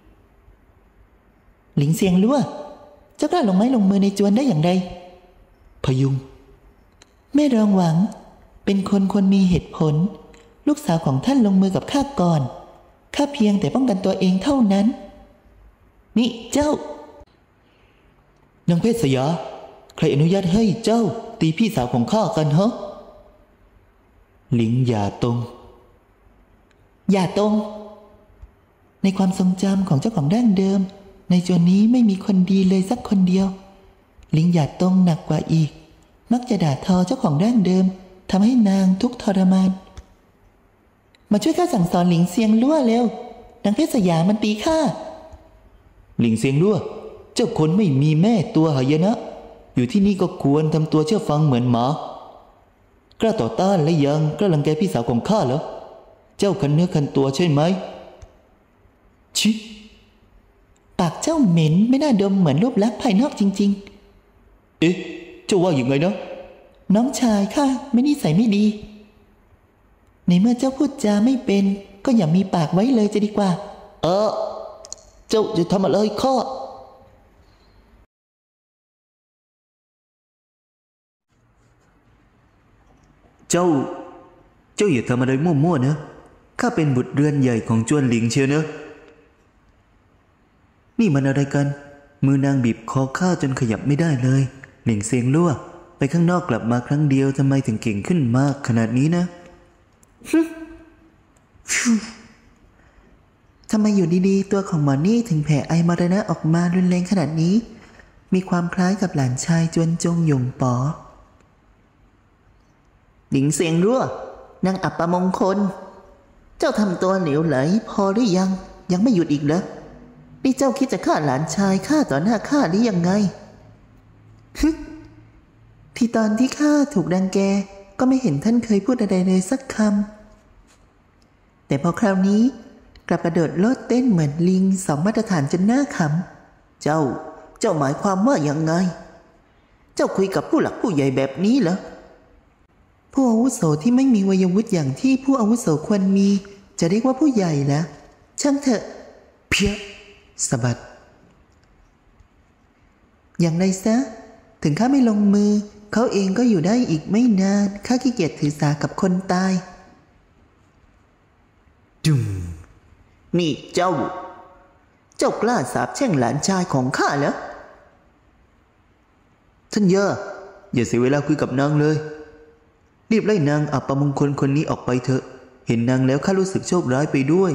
หลิงเสียงลั่วเจ้ากล้าลงไม้ลงมือในจวนได้อย่างไรพยุงแม่รองหวังเป็นคนคนมีเหตุผลลูกสาวของท่านลงมือกับข้าก่อนข้าเพียงแต่ป้องกันตัวเองเท่านั้นนี่เจ้านางเพชรสยาใครอนุญาตให้เจ้าตีพี่สาวของข้ากันฮะหลิงหย่าตงหย่าตงในความทรงจำของเจ้าของดั้งเดิมในจวนนี้ไม่มีคนดีเลยสักคนเดียวหลิงหย่าตงหนักกว่าอีกมักจะด่าทอเจ้าของดั้งเดิมทำให้นางทุกข์ทรมานมาช่วยข้าสั่งสอนหลิงเซียงลั่วเร็วนางเพชรสยามันตีข้าหลิงเซียงลั่วเจ้าคนไม่มีแม่ตัวหายนะอยู่ที่นี่ก็ควรทำตัวเชื่อฟังเหมือนหมากล้าต่อต้านและยังกล้ารังแกพี่สาวของข้าเหรอเจ้าคันเนื้อคันตัวใช่ไหมชิปากเจ้าเหม็นไม่น่าดมเหมือนรูปลักษณ์ภายนอกจริงๆเอ๊ะเจ้าว่าอย่างไงนะน้องชายข้าไม่นิสัยไม่ดีในเมื่อเจ้าพูดจาไม่เป็นก็อย่ามีปากไว้เลยจะดีกว่าเออเจ้าจะทำอะไรข้าเจ้าเจ้าอย่าทำอะไรมั่วๆนะข้าเป็นบุตรเรือนใหญ่ของจวนหลิงเชียวเนอะนี่มันอะไรกันมือนางบีบคอข้าจนขยับไม่ได้เลยหลิงเซียงลั่วไปข้างนอกกลับมาครั้งเดียวทำไมถึงเก่งขึ้นมากขนาดนี้นะทำไมอยู่ดีๆตัวของหมอนี่ถึงแผ่ไอมรณะออกมารุนแรงขนาดนี้มีความคล้ายกับหลานชายจวนจงหยงป๋อหลิงเซียงรั่วนางอัปมงคลเจ้าทำตัวเหลวไหลพอหรือยังยังไม่หยุดอีกเหรอนี่เจ้าคิดจะฆ่าหลานชายฆ่าต่อหน้าข้าหรือยังไงฮึที่ตอนที่ข้าถูกดังแกก็ไม่เห็นท่านเคยพูดอะไรเลยสักคำแต่พอคราวนี้กลับกระโดดโลดเต้นเหมือนลิงสองมาตรฐานจนหน้าขำเจ้าเจ้าหมายความว่าอย่างไงเจ้าคุยกับผู้หลักผู้ใหญ่แบบนี้เหรอผู้อาวุโสที่ไม่มีวัยวุฒิอย่างที่ผู้อาวุโสควรมีจะเรียกว่าผู้ใหญ่นะช่างเถอะเพี้ยสะบัดอย่างไรซะถึงข้าไม่ลงมือเขาเองก็อยู่ได้อีกไม่นานข้าขี้เกียจถือสากับคนตายจุ่มนี่เจ้าเจ้ากล้าสาปแช่งหลานชายของข้าเหรอท่านเย่ออย่าเสียเวลาคุยกับนางเลยรีบไล่นางอัปมงคลคนนี้ออกไปเถอะเห็นนางแล้วข้ารู้สึกโชคร้ายไปด้วย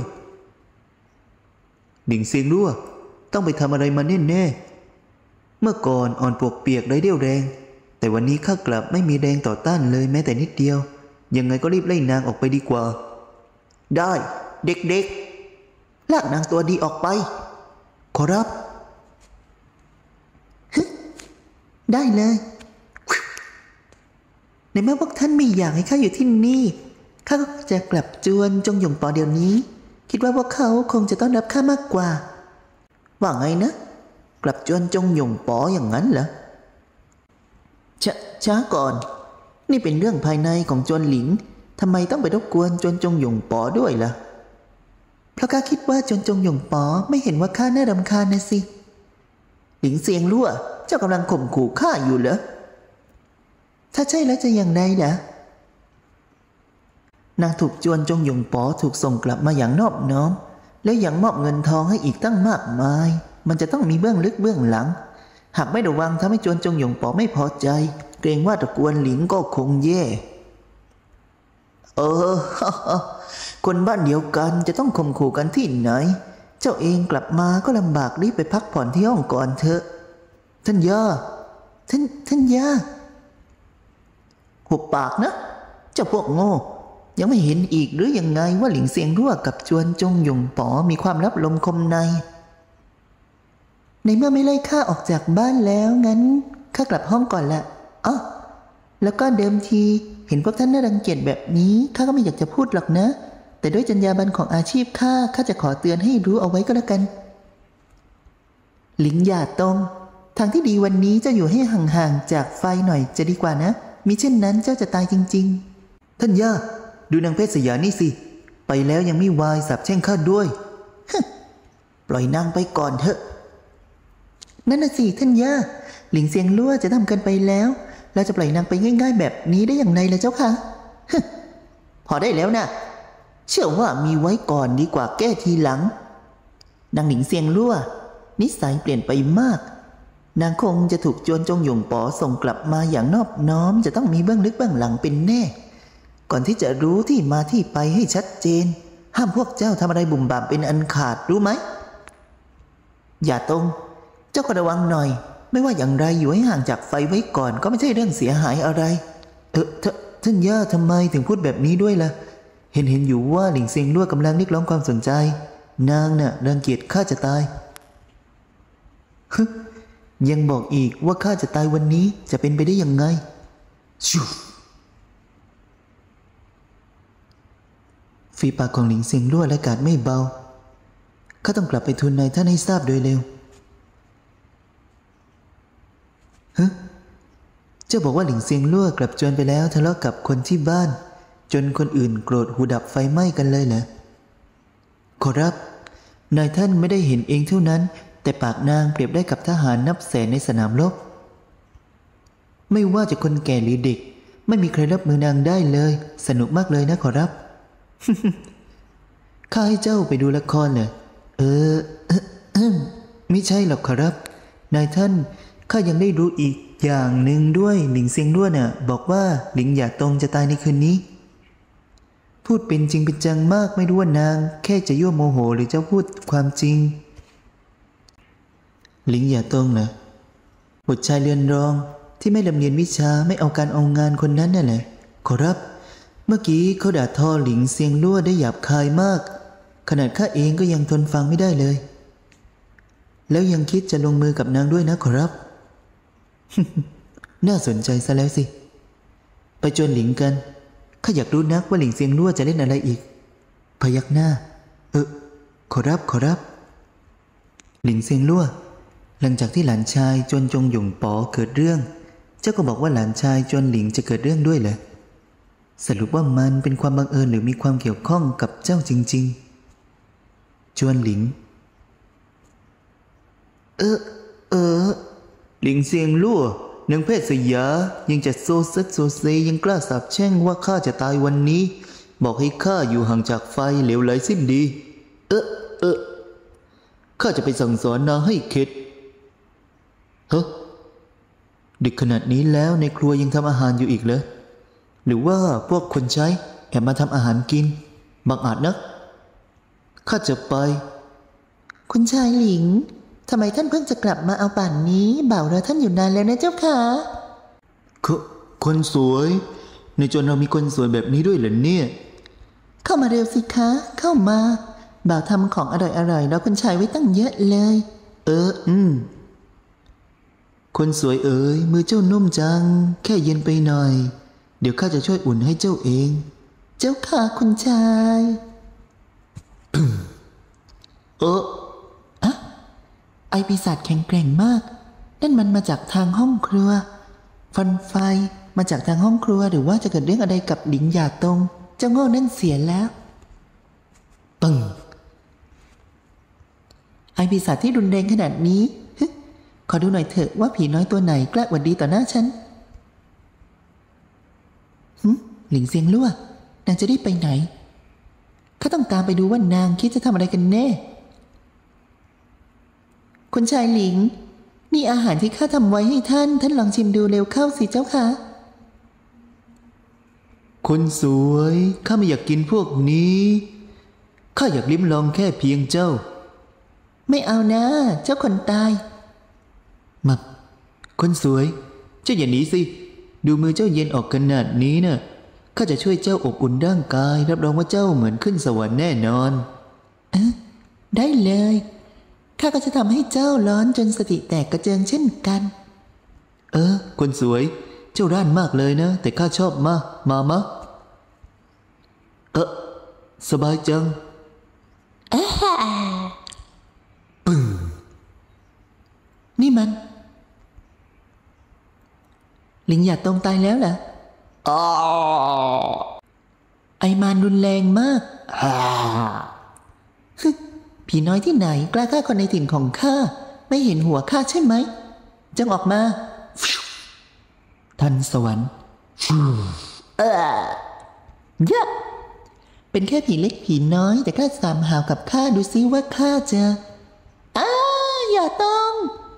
หลิงเซียงรั่วต้องไปทำอะไรมาแน่ๆเมื่อก่อนอ่อนปวกเปียกไร้เรี่ยวแรงแต่วันนี้ข้ากลับไม่มีแรงต่อต้านเลยแม้แต่นิดเดียวยังไงก็รีบไล่นางออกไปดีกว่าได้เด็กๆลากนางตัวดีออกไปขอรับฮึได้เลยในเมื่อพวกท่านไม่อยากให้ข้าอยู่ที่นี่ข้าก็จะกลับจวนจงหยงปอเดี๋ยวนี้คิดว่าพวกเขาคงจะต้อนรับข้ามากกว่าว่าไงนะกลับจวนจงหยงปออย่างนั้นเหรอชะช้าก่อนนี่เป็นเรื่องภายในของจวนหลิงทำไมต้องไปรบกวนจวนจงหยงปอด้วยล่ะเพราะข้าคิดว่าจวนจงหยงปอไม่เห็นว่าข้าน่ารำคาญนะสิหลิงเซียงลั่วเจ้ากำลังข่มขู่ข้าอยู่เหรอถ้าใช่แล้วจะอย่างไรล่ะนางถูกจวนจงหยงปอถูกส่งกลับมาอย่างนอบน้อมแล้วยังมอบเงินทองให้อีกตั้งมากมายมันจะต้องมีเบื้องลึกเบื้องหลังหากไม่ระวังทำให้จวนจงหยงปอไม่พอใจเกรงว่าตระกูลหลิงก็คงแย่เออ คนบ้านเดียวกันจะต้องข่มขู่กันที่ไหนเจ้าเองกลับมาก็ลำบากรีบไปพักผ่อนที่ห้องก่อนเถอะท่านย่าท่านท่านย่าหุบปากนะเจ้าพวกโง่ยังไม่เห็นอีกหรือยังไงว่าหลิงเซียงรั่วกับจวนจงหยงปอมีความลับลมคมในในเมื่อไม่ไล่ข้าออกจากบ้านแล้วงั้นข้ากลับห้องก่อนละอ๋อแล้วก็เดิมทีเห็นพวกท่านน่ารังเกียจแบบนี้ข้าก็ไม่อยากจะพูดหรอกนะแต่ด้วยจรรยาบรรณของอาชีพข้าข้าจะขอเตือนให้รู้เอาไว้ก็แล้วกันหลิงหย่าตงทางที่ดีวันนี้เจ้าอยู่ให้ห่างๆจากไฟหน่อยจะดีกว่านะมิเช่นนั้นเจ้าจะตายจริงๆท่านย่าดูนางเพชรสยานี่สิไปแล้วยังไม่วายสับแช่งข้าด้วยปล่อยนางไปก่อนเถอะนั่นน่ะสิท่านย่าหลิงเซียงลั่วจะทำกันไปแล้วเราจะปล่อยนางไปง่ายๆแบบนี้ได้อย่างไรล่ะเจ้าคะพอได้แล้วนะเชื่อว่ามีไว้ก่อนดีกว่าแก้ทีหลังนางหลิงเซียงลั่วนิสัยเปลี่ยนไปมากนางคงจะถูกจวนจงหยงปอส่งกลับมาอย่างนอบน้อมจะต้องมีเบื้องลึกเบื้องหลังเป็นแน่ก่อนที่จะรู้ที่มาที่ไปให้ชัดเจนห้ามพวกเจ้าทำอะไรบุ่มบ่ามเป็นอันขาดรู้ไหมอย่าตรงเจ้าก็ระวังหน่อยไม่ว่าอย่างไรอยู่ให้ห่างจากไฟไว้ก่อนก็ไม่ใช่เรื่องเสียหายอะไรเออท่านย่าทำไมถึงพูดแบบนี้ด้วยล่ะเห็นเห็นอยู่ว่าหลิงเซิงลั่วกำลังเรียกร้องความสนใจนางน่ะรังเกียจข้าจะตายฮึยังบอกอีกว่าข้าจะตายวันนี้จะเป็นไปได้ยังไงชิวฝีปากของหลิงเซิงลั่วและกาดไม่เบาข้าต้องกลับไปทูลนายท่านให้ทราบโดยเร็วฮะเจ้าบอกว่าหลิงเซิงลั่วกลับจวนไปแล้วทะเลาะกับคนที่บ้านจนคนอื่นโกรธหูดับไฟไหม้กันเลยเหรอขอรับนายท่านไม่ได้เห็นเองเท่านั้นแต่ปากนางเปรียบได้กับทหารนับแสนในสนามรบไม่ว่าจะคนแก่หรือเด็กไม่มีใครรับมือนางได้เลยสนุกมากเลยนะขอรับ ข้าให้เจ้าไปดูละครเหรอเออไม่ใช่หรอกขอรับนายท่านข้ายังได้รู้อีกอย่างหนึ่งด้วยหลิงเซิงลั่วน่ะบอกว่าหลิงหย่าตงจะตายในคืนนี้พูดเป็นจริงเป็นจังมากไม่รู้ว่านางแค่จะยั่วโมโหหรือจะพูดความจริงหลิงหย่าตงเหรอบุตรชายเรือนรองที่ไม่ลำเรียนวิชาไม่เอาการเอางานคนนั้นน่ะแหละขอรับเมื่อกี้เขาด่าทอหลิงเซิงลั่วได้หยาบคายมากขนาดข้าเองก็ยังทนฟังไม่ได้เลยแล้วยังคิดจะลงมือกับนางด้วยนะขอรับ น่าสนใจซะแล้วสิไปจวนหลิงกันข้าอยากรู้นักว่าหลิงเซิงลั่วจะเล่นอะไรอีกพยักหน้าเออขอรับขอรับหลิงเซิงลั่วหลังจากที่หลานชายจวนจงหยงปอเกิดเรื่องเจ้าก็บอกว่าหลานชายจวนหลิงจะเกิดเรื่องด้วยเหรอสรุปว่ามันเป็นความบังเอิญหรือมีความเกี่ยวข้องกับเจ้าจริงๆจวนหลิงเออเออหลิงเซิงลั่วนางเพศสยายังจะโซซัดโซเซยังกล้าสาบแช่งว่าข้าจะตายวันนี้บอกให้ข้าอยู่ห่างจากไฟเหลวไหลสิ้นดีเออเออข้าจะไปสั่งสอนนางให้เข็ดเฮ้อดึกขนาดนี้แล้วในครัวยังทำอาหารอยู่อีกเหรอหรือว่าพวกคนใช้แอบมาทำอาหารกินบังอาจนักข้าจะไปคุณชายหลิงทำไมท่านเพิ่งจะกลับมาเอาป่านนี้บ่าวเราท่านอยู่นานแล้วนะเจ้าค่ะคนสวยในจวนเรามีคนสวยแบบนี้ด้วยเหรอเนี่ยเข้ามาเร็วสิคะเข้ามาบ่าวทำของอร่อยๆแล้วคุณชายไว้ตั้งเยอะเลยเอออืมคนสวยเอ๋ยมือเจ้านุ่มจังแค่เย็นไปหน่อยเดี๋ยวข้าจะช่วยอุ่นให้เจ้าเองเจ้าค่ะคุณชายเอออะไอปีศาจแข็งแกร่งมากนั่นมันมาจากทางห้องครัวฟันไฟมาจากทางห้องครัวหรือว่าจะเกิดเรื่องอะไรกับหลิงหยาตงเจ้าโง่นั่นเสียแล้วปึ้งไอปีศาจที่รุนแรงขนาดนี้ขอดูหน่อยเถอะว่าผีน้อยตัวไหนกล้าหวัดดีต่อหน้าฉันหึหลิงเซียงลั่วนางจะรีบไปไหนข้าต้องตามไปดูว่านางคิดจะทำอะไรกันแน่คุณชายหลิงนี่อาหารที่ข้าทำไว้ให้ท่านท่านลองชิมดูเร็วเข้าสิเจ้าค่ะคนสวยข้าไม่อยากกินพวกนี้ข้าอยากลิ้มลองแค่เพียงเจ้าไม่เอานะเจ้าคนตายมาคนสวยเจ้าอย่าหนีสิดูมือเจ้าเย็นออกขนาดนี้นะ่ะข้าจะช่วยเจ้าอบอุ่นร่างกายรับรองว่าเจ้าเหมือนขึ้นสวรรค์แน่นอนเออได้เลยข้าก็จะทำให้เจ้าร้อนจนสติแตกกระเจิงเช่นกันเออคนสวยเจ้าร่านมากเลยนะแต่ข้าชอบมากมามะเออสบายจังปึ้งนี่มันหลิงหยาดตรงตายแล้วเหรออ๋อไอมารรุนแรงมากผีน้อยที่ไหนกล้าฆ่าคนในถิ่นของข้าไม่เห็นหัวข้าใช่ไหมจงออกมาทันสวรรค์เออยับเป็นแค่ผีเล็กผีน้อยแต่กล้าสามหาวกับข้าดูซิว่าข้าจะอ้าอย่าต้อง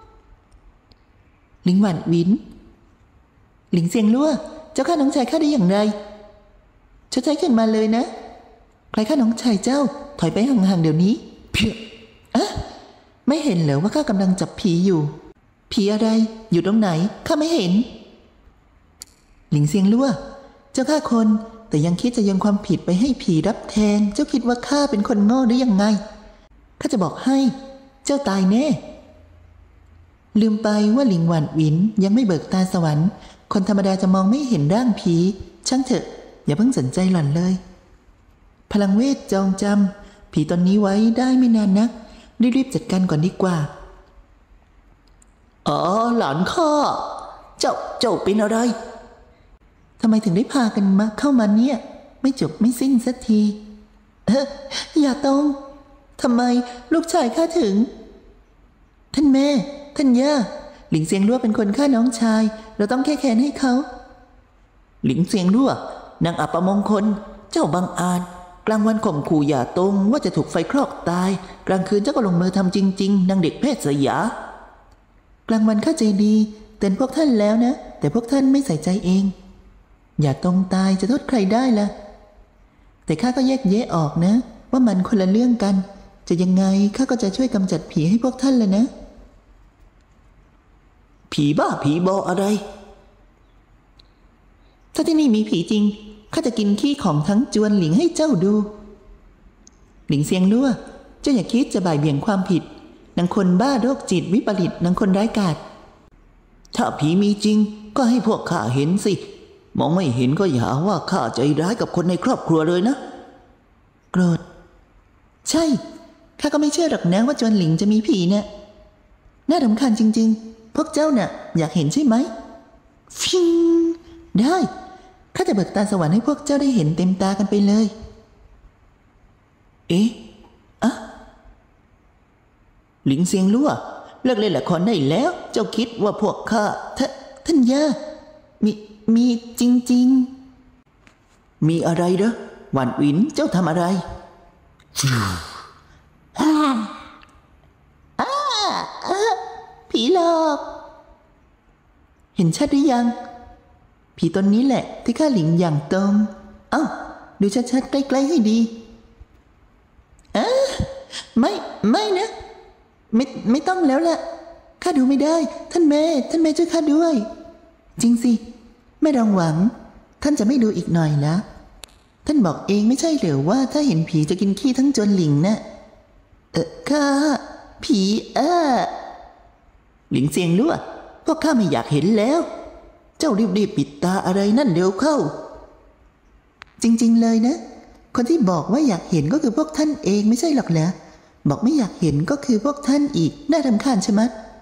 หลิงหวันวินหลิงเซียงลั่วเจ้าฆ่าน้องชายข้าได้อย่างไรชดใช้ขึ้นมาเลยนะใครฆ่าน้องชายเจ้าถอยไปห่างๆเดี๋ยวนี้เพี้ยอะไม่เห็นเหรอว่าข้ากำลังจับผีอยู่ผีอะไรอยู่ตรงไหนข้าไม่เห็นหลิงเซียงลั่วเจ้าฆ่าคนแต่ยังคิดจะโยนความผิดไปให้ผีรับแทนเจ้าคิดว่าข้าเป็นคนโง่หรือยังไงข้าจะบอกให้เจ้าตายแน่ลืมไปว่าหลิงหวันหวินยังไม่เบิกตาสวรรค์คนธรรมดาจะมองไม่เห็นร่างผีช่างเถอะอย่าเพิ่งสนใจหล่อนเลยพลังเวทจองจำผีตนนี้ไว้ได้ไม่นานนักรีบๆจัดการก่อนดีกว่าอ๋อหลานข้าเจ้าเจ้าเป็นอะไรทำไมถึงได้พากันมาเข้ามาเนี่ยไม่จบไม่สิ้นสักทีเฮ้ยอย่าต้องทำไมลูกชายข้าถึงท่านแม่ท่านย่าหลิงเซียงลั่วเป็นคนฆ่าน้องชายเราต้องแค่แค้นให้เขาหลิงเซียงลั่วนางอัปมงคลเจ้าบังอาจกลางวันข่มขู่หย่าตงว่าจะถูกไฟคลอกตายกลางคืนเจ้าก็ลงมือทำจริงๆนางเด็กเพศสยากลางวันข้าใจดีเตือนพวกท่านแล้วนะแต่พวกท่านไม่ใส่ใจเองอย่าตรงตายจะโทษใครได้ล่ะแต่ข้าก็แยกแยะออกนะว่ามันคนละเรื่องกันจะยังไงข้าก็จะช่วยกำจัดผีให้พวกท่านเลยนะผีบ้าผีบออะไรถ้าที่นี่มีผีจริงข้าจะกินขี้ของทั้งจวนหลิงให้เจ้าดูหลิงเซียงลั่วเจ้าอย่าคิดจะบ่ายเบี่ยงความผิดนางคนบ้าโรคจิตวิปริตนางคนร้ายกาจถ้าผีมีจริงก็ให้พวกข้าเห็นสิมองไม่เห็นก็อย่าหาว่าข้าใจร้ายกับคนในครอบครัวเลยนะโกรธใช่ข้าก็ไม่เชื่อหรอกนะว่าจวนหลิงจะมีผีเนี่ยน่ารำคาญจริงๆพวกเจ้าน่ะอยากเห็นใช่ไหมฟิงได้ข้าจะเบิกตาสวรรค์ให้พวกเจ้าได้เห็นเต็มตากันไปเลยเอ๊ะอะหลิงเซียงลั่วเลิกเล่นละครได้แล้วเจ้าคิดว่าพวกข้าท่านย่ามีมีจริงๆมีอะไรเหรอหวันวินเจ้าทำอะไรอ้าอ้าผีหลอกเห็นชัดหรือยังผีตนนี้แหละที่ข้าหลิงอย่างตรงเอ้าดูชัดๆใกล้ๆให้ดีอ่ะไม่ไม่นะไม่ไม่ต้องแล้วล่ะข้าดูไม่ได้ท่านแม่ท่านแม่ช่วยข้าด้วยจริงสิแม่รองหวังท่านจะไม่ดูอีกหน่อยนะท่านบอกเองไม่ใช่เหรอว่าถ้าเห็นผีจะกินขี้ทั้งจวนหลิงนะเออข้าผีเออหลิงเซียงลั่วพวกข้าไม่อยากเห็นแล้วเจ้ารีบๆปิดตาอะไรนั่นเร็วเข้าจริงๆเลยนะคนที่บอกว่าอยากเห็นก็คือพวกท่านเองไม่ใช่หรอกเหรอบอกไม่อยากเห็นก็คือพวกท่านอีกน่ารำคาญใช่ไหม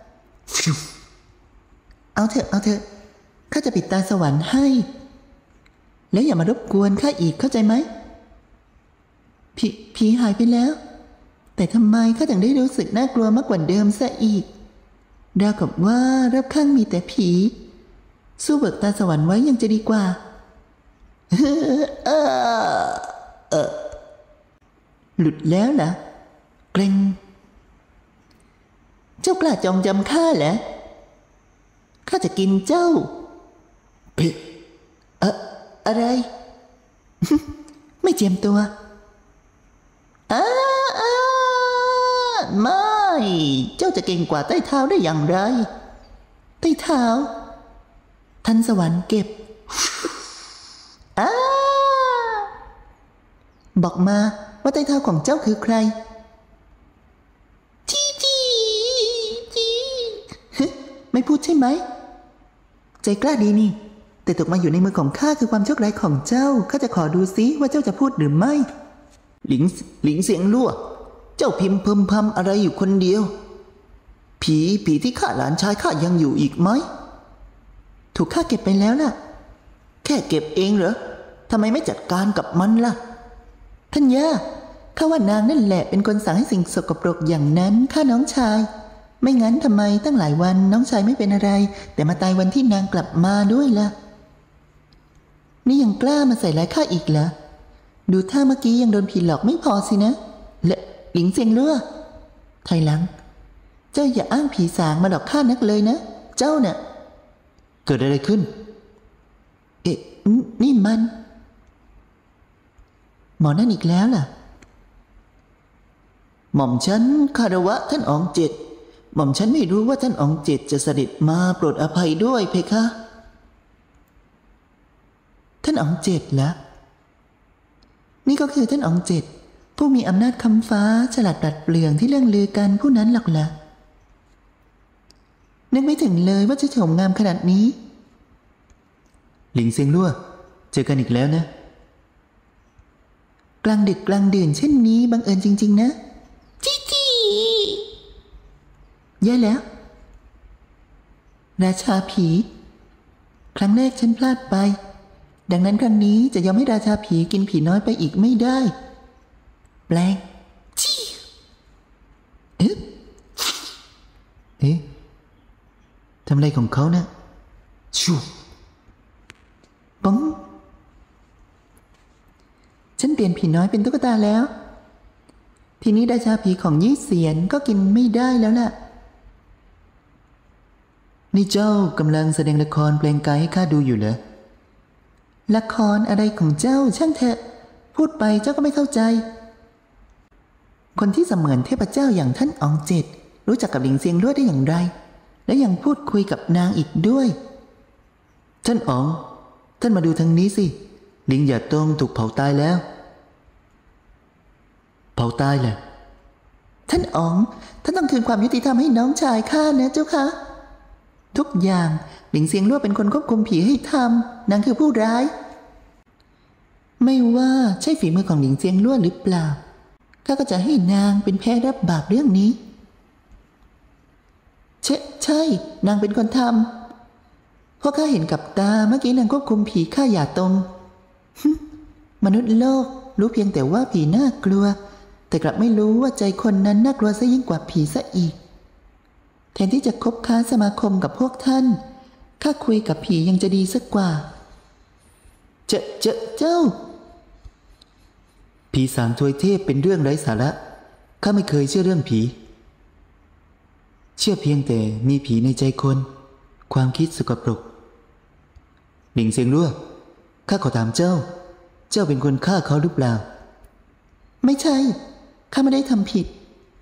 เอาเถอะเอาเถอะข้าจะปิดตาสวรรค์ให้แล้วอย่ามารบกวนข้าอีกเข้าใจไหมผีผีหายไปแล้วแต่ทำไมข้าถึงได้รู้สึกน่ากลัวมากกว่าเดิมซะอีกราวกับว่ารอบข้างมีแต่ผีสู้เบิกตาสวรรค์ไว้ยังจะดีกว่าเออเออเออหลุดแล้วเหรอเกรงเจ้ากล้าจองจำข้าเหรอข้าจะกินเจ้าเอ๊ะเอออะไร ไม่เจียมตัวอ้าอ้าไม่เจ้าจะเก่งกว่าใต้เท้าได้อย่างไรใต้เท้าท่านสวรรค์เก็บอ้าบอกมาว่าใต้เท้าของเจ้าคือใครจีจีจีไม่พูดใช่ไหมใจกล้าดีนี่แต่ตกมาอยู่ในมือของข้าคือความโชคร้ายของเจ้าข้าจะขอดูซิว่าเจ้าจะพูดหรือไม่หลิงหลิงเสียงลั่วเจ้าพิมพ์พึมพำอะไรอยู่คนเดียวผีผีที่ฆ่าหลานชายข้ายังอยู่อีกไหมถูกข้าเก็บไปแล้วล่ะแค่เก็บเองเหรอทำไมไม่จัดการกับมันล่ะท่านย่าข้าว่านางนั่นแหละเป็นคนสั่งให้สิ่งสกปรกอย่างนั้นฆ่าน้องชายไม่งั้นทำไมตั้งหลายวันน้องชายไม่เป็นอะไรแต่มาตายวันที่นางกลับมาด้วยล่ะนี่ยังกล้ามาใส่ร้ายข้าอีกเหรอดูท่าเมื่อกี้ยังโดนผีหลอกไม่พอสินะและหลิงเซียงลั่วไทหลังเจ้าอย่าอ้างผีสางมาหลอกข้านักเลยนะเจ้าเนี่ยเกิดอะไรขึ้นเอ๊ะนี่มันหมอนั่นอีกแล้วล่ะหม่อมฉันคารวะท่านอ๋องเจ็ดหม่อมฉันไม่รู้ว่าท่านอ๋องเจ็ดจะเสด็จมาโปรดอภัยด้วยเพคะท่านอ๋องเจ็ดละนี่ก็คือท่านอ๋องเจ็ดผู้มีอำนาจคำฟ้าฉลาดปราดเปรื่องที่เรื่องลือกันผู้นั้นหรอกล่ะนึกไม่ถึงเลยว่าจะโฉมงามขนาดนี้หลิงเซียงลั่วเจอกันอีกแล้วนะกลางดึกกลางดื่นเช่นนี้บังเอิญจริงๆนะจีจีแย่แล้วราชาผีครั้งแรกฉันพลาดไปดังนั้นครั้งนี้จะยอมให้ราชาผีกินผีน้อยไปอีกไม่ได้แปลงจี้เอ๊ะเอ๊ะทำอะไรของเขานะชูป๋องฉันเปลี่ยนผีน้อยเป็นตุ๊กตาแล้วทีนี้ราชาผีของยี่เสียนก็กินไม่ได้แล้วล่ะนี่เจ้ากำลังแสดงละครแปลงกายให้ข้าดูอยู่เหรอละครอะไรของเจ้าช่างเถอะพูดไปเจ้าก็ไม่เข้าใจคนที่เสมือนเทพเจ้าอย่างท่านอ๋องเจ็ดรู้จักกับหลิงเซียงลั่วได้อย่างไรและยังพูดคุยกับนางอีกด้วยท่านอ๋องท่านมาดูทางนี้สิหลิงหยาตงถูกเผาตายแล้วเผาตายแหละท่านอ๋องท่านต้องคืนความยุติธรรมให้น้องชายข้านะเจ้าค่ะทุกอย่างหลิงเซียงลั่วเป็นคนควบคุมผีให้ทำนางคือผู้ร้ายไม่ว่าใช่ฝีมือของหลิงเซียงลั่วหรือเปล่าข้าก็จะให้นางเป็นแพ้รับบาปเรื่องนี้ใช่ใช่นางเป็นคนทำเพราะข้าเห็นกับตาเมื่อกี้นางควบคุมผีข้าหยาตงมนุษย์โลกรู้เพียงแต่ว่าผีน่ากลัวแต่กลับไม่รู้ว่าใจคนนั้นน่ากลัวซะยิ่งกว่าผีซะอีกแทนที่จะคบค้าสมาคมกับพวกท่านข้าคุยกับผียังจะดีสักกว่าเจ้าเจ้าเจ้าผีสางถวยเทพเป็นเรื่องไร้สาระข้าไม่เคยเชื่อเรื่องผีเชื่อเพียงแต่มีผีในใจคนความคิดสกปรกหลิงเซียงลั่วข้าขอถามเจ้าเจ้าเป็นคนฆ่าเขาหรือเปล่าไม่ใช่ข้าไม่ได้ทำผิด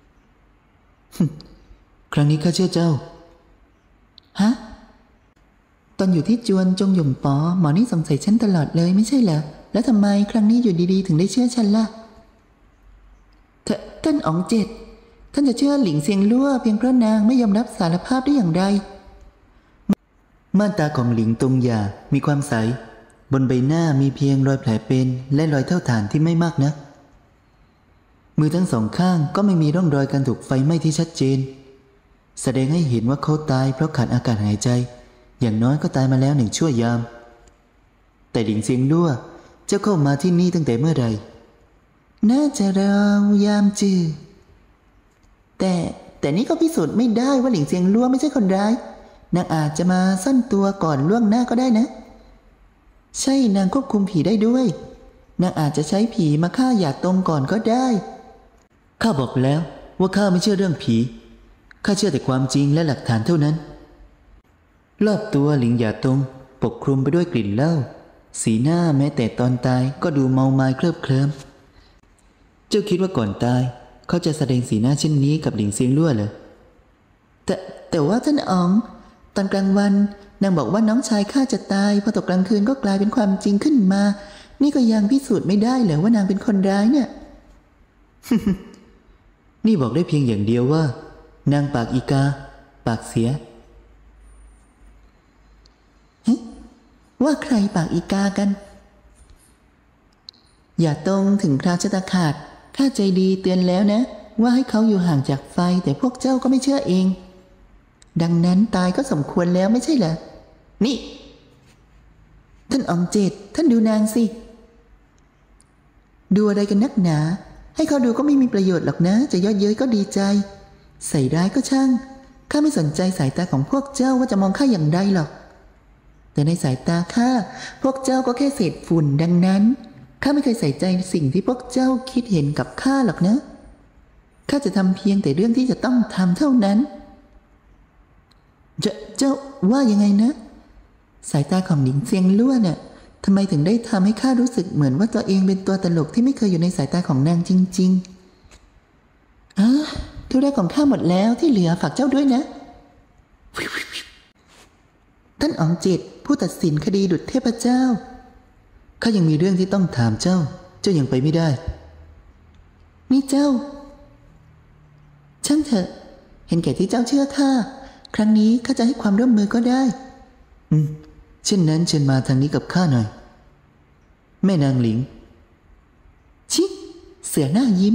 ครั้งนี้ข้าเชื่อเจ้าฮะตอนอยู่ที่จวนจงหยงป๋อหมอนี่สงสัยฉันตลอดเลยไม่ใช่เหรอแล้วทำไมครั้งนี้อยู่ดีๆถึงได้เชื่อฉันล่ะท่านอ๋องเจ็ดท่านจะเชื่อหลิงเซียงลั่วเพียงเพราะนางไม่ยอมรับสารภาพได้อย่างไรม่านตาของหลิงตงหยามีความใสบนใบหน้ามีเพียงรอยแผลเป็นและรอยเท่าฐานที่ไม่มากนักมือทั้งสองข้างก็ไม่มีร่องรอยการถูกไฟไหม้ที่ชัดเจนแสดงให้เห็นว่าเขาตายเพราะขาดอากาศหายใจอย่างน้อยก็ตายมาแล้วหนึ่งชั่วยามแต่หลิงเซียงลั่วเจ้าเข้ามาที่นี่ตั้งแต่เมื่อใดน่าจะราวยามจือแต่แต่นี่ก็พิสูจน์ไม่ได้ว่าหลิงเซียงลั่วไม่ใช่คนร้ายนางอาจจะมาซ่อนตัวก่อนล่วงหน้าก็ได้นะใช่นางควบคุมผีได้ด้วยนางอาจจะใช้ผีมาฆ่าหยาดตรงก่อนก็ได้ข้าบอกแล้วว่าข้าไม่เชื่อเรื่องผีข้าเชื่อแต่ความจริงและหลักฐานเท่านั้นรอบตัวหลิงหยาดตงปกคลุมไปด้วยกลิ่นเหล้าสีหน้าแม้แต่ตอนตายก็ดูเมามายเคลิบเคลิ้มเจ้าคิดว่าก่อนตายเขาจะแสดงสีหน้าเช่นนี้กับหลิงเซียงลั่วเหรอแต่แต่ว่าท่านอ๋องตอนกลางวันนางบอกว่าน้องชายข้าจะตายพอตกกลางคืนก็กลายเป็นความจริงขึ้นมานี่ก็ยังพิสูจน์ไม่ได้เหรอว่านางเป็นคนร้ายเนี่ยนี่บอกได้เพียงอย่างเดียวว่านางปากอีกาปากเสียว่าใครปากอีกากันอย่าตรงถึงคราวชะตาขาดข้าใจดีเตือนแล้วนะว่าให้เขาอยู่ห่างจากไฟแต่พวกเจ้าก็ไม่เชื่อเองดังนั้นตายก็สมควรแล้วไม่ใช่เหรอนี่ท่านอ๋องเจตท่านดูนางสิดูอะไรกันนักหนาให้เขาดูก็ไม่มีประโยชน์หรอกนะจะเยาะเย้ยก็ดีใจใส่ร้ายก็ช่างข้าไม่สนใจสายตาของพวกเจ้าว่าจะมองข้าอย่างไรหรอกแต่ในสายตาข้าพวกเจ้าก็แค่เศษฝุ่นดังนั้นข้าไม่เคยใส่ใจสิ่งที่พวกเจ้าคิดเห็นกับข้าหรอกนะข้าจะทำเพียงแต่เรื่องที่จะต้องทำเท่านั้นจะเจ้าว่ายังไงนะสายตาของหลิงเซียงลั่วเนี่ยทำไมถึงได้ทำให้ข้ารู้สึกเหมือนว่าตัวเองเป็นตัวตลกที่ไม่เคยอยู่ในสายตาของนางจริงๆอ่ะธุระของข้าหมดแล้วที่เหลือฝากเจ้าด้วยนะท่านอ๋องเจตผู้ตัดสินคดีดุจเทพเจ้าข้ายังมีเรื่องที่ต้องถามเจ้าเจ้ายังไปไม่ได้นี่เจ้าช่างเถอะเห็นแก่ที่เจ้าเชื่อข้าครั้งนี้ข้าจะให้ความร่วมมือก็ได้อืมเช่นนั้นเชิญมาทางนี้กับข้าหน่อยแม่นางหลิงชิเสือหน้ายิ้ม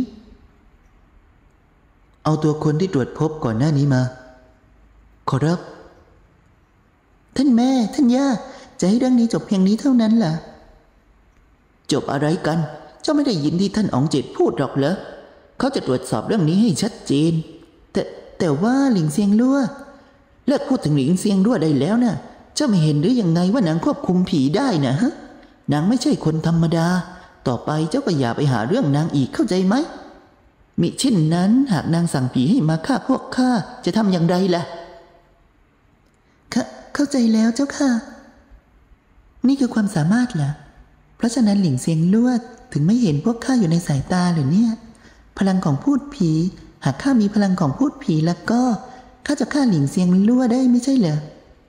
เอาตัวคนที่ตรวจพบก่อนหน้านี้มาขอรับท่านแม่ท่านย่าจะให้เรื่องนี้จบเพียงนี้เท่านั้นล่ะจบอะไรกันเจ้าไม่ได้ยินที่ท่านอ๋องเจตพูดหรอกเหรอเขาจะตรวจสอบเรื่องนี้ให้ชัดเจนแต่แต่ว่าหลิงเซียงลั่วเลิกพูดถึงหลิงเซียงลั่วได้แล้วนะเจ้าไม่เห็นหรือยังไงว่านางควบคุมผีได้นะฮะนางไม่ใช่คนธรรมดาต่อไปเจ้าก็อย่าไปหาเรื่องนางอีกเข้าใจไหมมิเช่นนั้นหากนางสั่งผีให้มาฆ่าพวกข้าจะทำอย่างไรล่ะข้าเข้าใจแล้วเจ้าค่ะนี่คือความสามารถเหรอเพราะฉะนั้นหลิงเซียงลั่วถึงไม่เห็นพวกข้าอยู่ในสายตาหรือเนี่ยพลังของพูดผีหากข้ามีพลังของพูดผีแล้วก็ข้าจะฆ่าหลิงเซียงลั่วได้ไม่ใช่เหรอ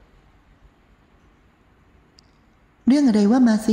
เรื่องอะไรว่ามาสิ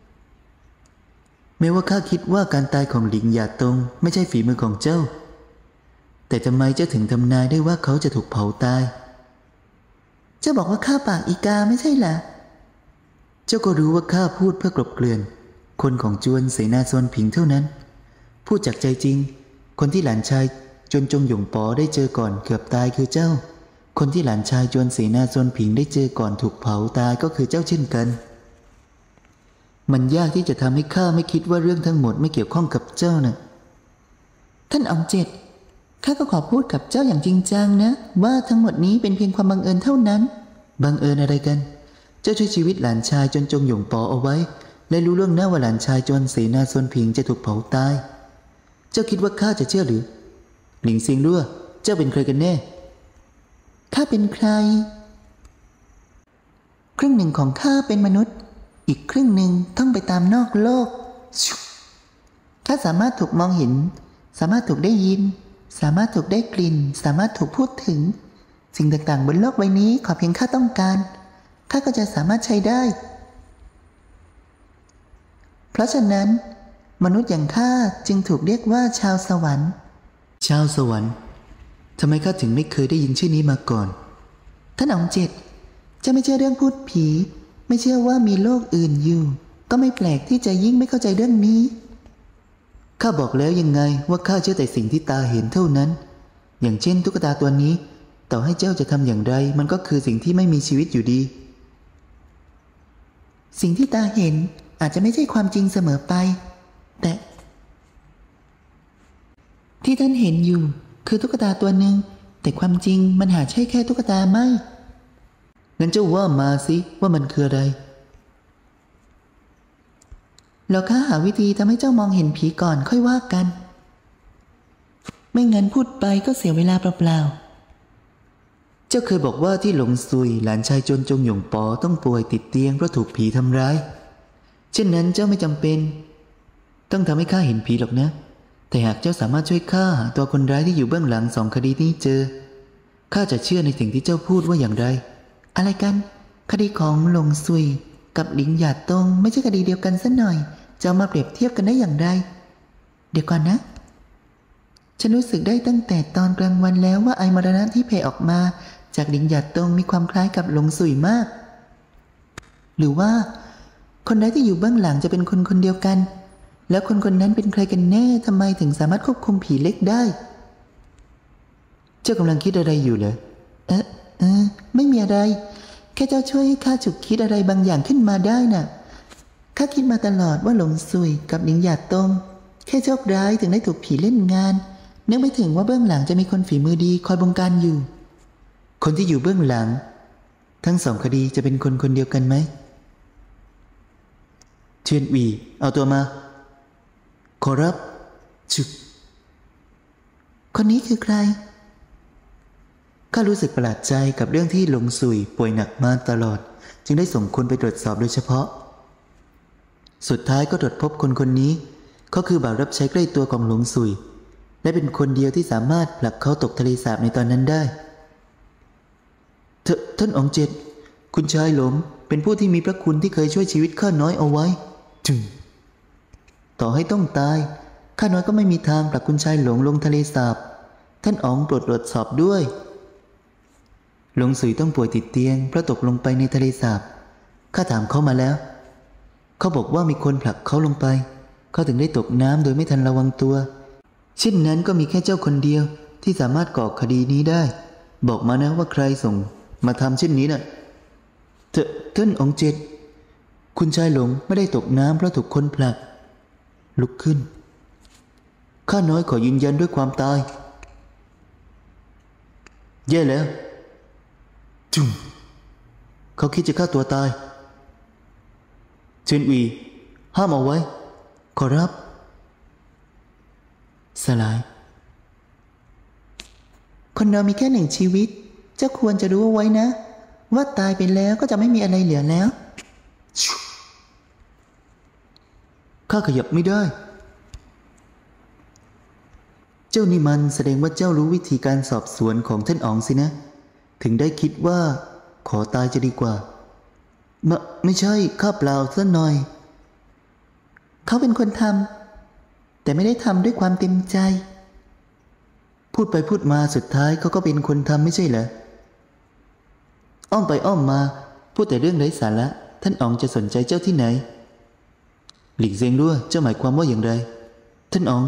แม้ว่าข้าคิดว่าการตายของหลิงหยาดตงไม่ใช่ฝีมือของเจ้าแต่ทำไมเจ้าถึงทำนายได้ว่าเขาจะถูกเผาตายเจ้าบอกว่าข้าปากอีกาไม่ใช่เหรอเจ้าก็รู้ว่าข้าพูดเพื่อกลบเกลื่อนคนของจวนเสนาซวนผิงเท่านั้นพูดจากใจจริงคนที่หลานชายจวนจงหยงป๋อได้เจอก่อนเกือบตายคือเจ้าคนที่หลานชายจวนเสนาซวนผิงได้เจอก่อนถูกเผาตายก็คือเจ้าเช่นกันมันยากที่จะทำให้ข้าไม่คิดว่าเรื่องทั้งหมดไม่เกี่ยวข้องกับเจ้านะท่านอ๋องเจตข้าก็ขอพูดกับเจ้าอย่างจริงจังนะว่าทั้งหมดนี้เป็นเพียงความบังเอิญเท่านั้นบังเอิญอะไรกันเจ้าช่วยชีวิตหลานชายจนจงหยงป๋อเอาไว้และรู้เรื่องหน้าว่าหลานชายจวนเสนาซวนผิงจะถูกเผาตายเจ้าคิดว่าข้าจะเชื่อหรือหลิงเซียงลั่วเจ้าเป็นใครกันแน่ข้าเป็นใครครึ่งหนึ่งของข้าเป็นมนุษย์อีกครึ่งหนึ่งต้องไปตามนอกโลกข้าสามารถถูกมองเห็นสามารถถูกได้ยินสามารถถูกได้กลิ่นสามารถถูกพูดถึงสิ่งต่างๆบนโลกใบนี้ขอเพียงข้าต้องการข้าก็จะสามารถใช้ได้เพราะฉะนั้นมนุษย์อย่างข้าจึงถูกเรียกว่าชาวสวรรค์ชาวสวรรค์ทำไมข้าถึงไม่เคยได้ยินชื่อนี้มาก่อนท่านอ๋องเจ็ดจะไม่เชื่อเรื่องพูดผีไม่เชื่อว่ามีโลกอื่นอยู่ก็ไม่แปลกที่จะยิ่งไม่เข้าใจเรื่องนี้ข้าบอกแล้วยังไงว่าข้าเชื่อแต่สิ่งที่ตาเห็นเท่านั้นอย่างเช่นตุ๊กตาตัวนี้ต่อให้เจ้าจะทำอย่างไรมันก็คือสิ่งที่ไม่มีชีวิตอยู่ดีสิ่งที่ตาเห็นอาจจะไม่ใช่ความจริงเสมอไปแต่ที่ท่านเห็นอยู่คือตุ๊กตาตัวหนึ่งแต่ความจริงมันหาใช่แค่ตุ๊กตาไม่งั้นเจ้าว่ามาสิว่ามันคืออะไรเราข้าหาวิธีทำให้เจ้ามองเห็นผีก่อนค่อยว่ากันไม่งั้นพูดไปก็เสียเวลาเปล่าๆเจ้าเคยบอกว่าที่หลงซุยหลานชายจนจงหยงปอต้องป่วยติดเตียงเพราะถูกผีทำร้ายเช่นนั้นเจ้าไม่จำเป็นต้องทำให้ข้าเห็นผีหรอกนะแต่หากเจ้าสามารถช่วยข้าหาตัวคนร้ายที่อยู่เบื้องหลังสองคดีนี้เจอข้าจะเชื่อในสิ่งที่เจ้าพูดว่าอย่างไรอะไรกันคดีของหลงซุยกับหลิงหยาดตงไม่ใช่คดีเดียวกันซะหน่อยจะมาเปรียบเทียบกันได้อย่างไรเดี๋ยวก่อนนะฉันรู้สึกได้ตั้งแต่ตอนกลางวันแล้วว่าไอมรณะที่เพออกมาจากหลิงหยาดตงมีความคล้ายกับหลงซุยมากหรือว่าคนร้ายที่อยู่เบื้องหลังจะเป็นคนคนเดียวกันแล้วคนคนนั้นเป็นใครกันแน่ทำไมถึงสามารถควบคุมผีเล็กได้เจ้ากำลังคิดอะไรอยู่เหรอเออเออไม่มีอะไรแค่เจ้าช่วยให้ข้าฉุกคิดอะไรบางอย่างขึ้นมาได้น่ะข้าคิดมาตลอดว่าหลงซุยกับหลิงหยาดตงแค่โชคร้ายถึงได้ถูกผีเล่นงานนึกไม่ถึงว่าเบื้องหลังจะมีคนฝีมือดีคอยบงการอยู่คนที่อยู่เบื้องหลังทั้งสองคดีจะเป็นคนคนเดียวกันไหมเทียนวีเอาตัวมาขอรับจุกคนนี้คือใครข้ารู้สึกประหลาดใจกับเรื่องที่หลงซุยป่วยหนักมาตลอดจึงได้ส่งคนไปตรวจสอบโดยเฉพาะสุดท้ายก็ตรวจพบคนคนนี้เขาคือบ่าวรับใช้ใกล้ตัวของหลงซุยและเป็นคนเดียวที่สามารถผลักเขาตกทะเลสาบในตอนนั้นได้เถท่านอ๋องเจ็ดคุณชายหลงเป็นผู้ที่มีพระคุณที่เคยช่วยชีวิตข้าน้อยเอาไว้จึงต่อให้ต้องตายข้าน้อยก็ไม่มีทางผลักคุณชายหลงลงทะเลสาบท่านอ๋องโปรดตรวจสอบด้วยหลงซุยต้องป่วยติดเตียงเพราะตกลงไปในทะเลสาบข้าถามเขามาแล้วเขาบอกว่ามีคนผลักเขาลงไปเขาถึงได้ตกน้ำโดยไม่ทันระวังตัวเช่นนั้นก็มีแค่เจ้าคนเดียวที่สามารถก่อคดีนี้ได้บอกมานะว่าใครส่งมาทำเช่นนี้น่ะเถอะท่านอ๋องเจ็ดคุณชายหลงไม่ได้ตกน้ำเพราะถูกคนผลักลุกขึ้นข้าน้อยขอยืนยันด้วยความตายแย่แล้วจุ่มเขาคิดจะฆ่าตัวตายเชนวีห้ามเอาไว้ขอรับสลายคนเรามีแค่หนึ่งชีวิตเจ้าควรจะรู้เอาไว้นะว่าตายไปแล้วก็จะไม่มีอะไรเหลือแล้วข้าขยับไม่ได้เจ้านี่มันแสดงว่าเจ้ารู้วิธีการสอบสวนของท่านอ๋องสินะถึงได้คิดว่าขอตายจะดีกว่าไม่ไม่ใช่ข้าเปล่าซะหน่อยเขาเป็นคนทำแต่ไม่ได้ทำด้วยความเต็มใจพูดไปพูดมาสุดท้ายเขาก็เป็นคนทำไม่ใช่เหรออ้อมไปอ้อมมาพูดแต่เรื่องไร้สาระท่านอ๋องจะสนใจเจ้าที่ไหนหลิงเซิงด้วยเจ้าหมายความว่าอย่างไรท่านอ๋อง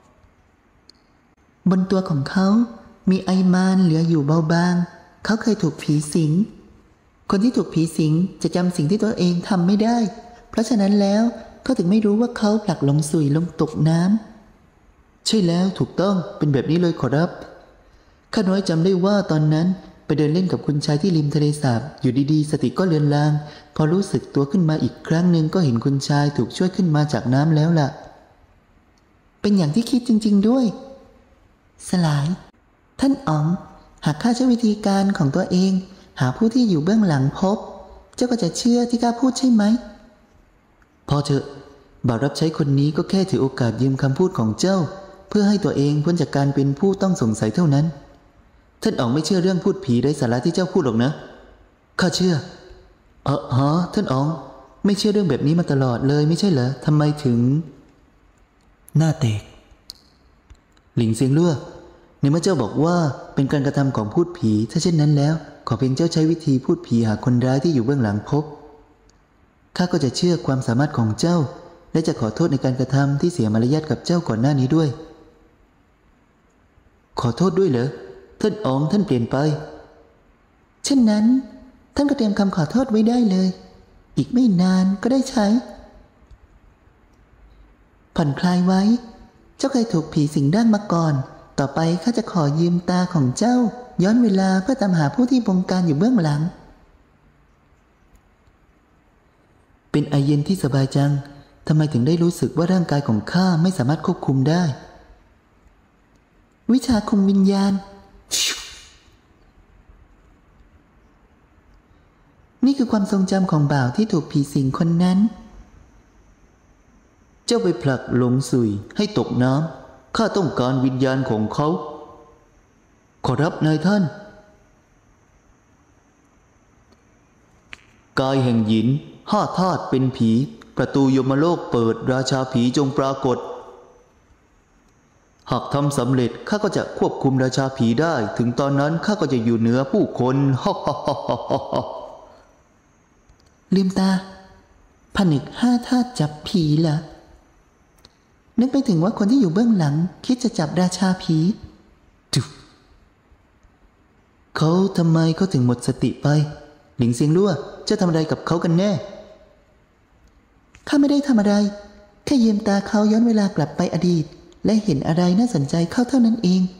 บนตัวของเขามีไอมานเหลืออยู่เบาบางเขาเคยถูกผีสิงคนที่ถูกผีสิงจะจำสิ่งที่ตัวเองทำไม่ได้เพราะฉะนั้นแล้วเขาถึงไม่รู้ว่าเขาผลักหลงซุยลงตกน้ำใช่แล้วถูกต้องเป็นแบบนี้เลยขอรับข้าน้อยจำได้ว่าตอนนั้นไปเดินเล่นกับคุณชายที่ริมทะเลสาบอยู่ดีๆสติก็เลือนลางพอรู้สึกตัวขึ้นมาอีกครั้งหนึ่งก็เห็นคุณชายถูกช่วยขึ้นมาจากน้ำแล้วล่ะเป็นอย่างที่คิดจริงๆด้วยสลายท่านอ๋องหากข้าใช้วิธีการของตัวเองหาผู้ที่อยู่เบื้องหลังพบเจ้าก็จะเชื่อที่ข้าพูดใช่ไหมพอเถอะบ่าวรับใช้คนนี้ก็แค่ถือโอกาสยืมคำพูดของเจ้าเพื่อให้ตัวเองพ้นจากการเป็นผู้ต้องสงสัยเท่านั้นท่านอ๋องไม่เชื่อเรื่องพูดผีไร้สาระที่เจ้าพูดหรอกนะข้าเชื่อเออฮะท่านอ๋องไม่เชื่อเรื่องแบบนี้มาตลอดเลยไม่ใช่เหรอทำไมถึงหน้าเตกหลิงเซียงลั่วในเมื่อเจ้าบอกว่าเป็นการกระทำของพูดผีถ้าเช่นนั้นแล้วขอเพียงเจ้าใช้วิธีพูดผีหาคนร้ายที่อยู่เบื้องหลังพบข้าก็จะเชื่อความสามารถของเจ้าและจะขอโทษในการกระทำที่เสียมารยาทกับเจ้าก่อนหน้านี้ด้วยขอโทษด้วยเหรอท่านอ๋องท่านเปลี่ยนไปเช่นนั้นท่านก็เตรียมคำขอโทษไว้ได้เลยอีกไม่นานก็ได้ใช้ผ่อนคลายไว้เจ้าเคยถูกผีสิงร่างมาก่อนต่อไปข้าจะขอยืมตาของเจ้าย้อนเวลาเพื่อตามหาผู้ที่บงการอยู่เบื้องหลังเป็นไอเย็นที่สบายจังทำไมถึงได้รู้สึกว่าร่างกายของข้าไม่สามารถควบคุมได้วิชาคุมวิญญาณนี่คือความทรงจำของบ่าวที่ถูกผีสิงคนนั้นเจ้าไปผลักหลงสุยให้ตกน้ำข้าต้องการวิญญาณของเขาขอรับนายท่านกายแห่งหยินห้าธาตุเป็นผีประตูยมโลกเปิดราชาผีจงปรากฏหากทำสำเร็จข้าก็จะควบคุมราชาผีได้ถึงตอนนั้นข้าก็จะอยู่เหนือผู้คนฮ่าฮ่าฮ่าฮ่าฮ่าลืมตาผนึกห้าธาตุจับผีเหรอนึกไปถึงว่าคนที่อยู่เบื้องหลังคิดจะจับราชาผีจุเขาทำไมเขาถึงหมดสติไปหลิงเซียงลั่วจะทำอะไรกับเขากันแน่ข้าไม่ได้ทำอะไรแค่ยืมตาเขาย้อนเวลากลับไปอดีตและเห็นอะไรน่าสนใจเข้าเท่านั้นเอง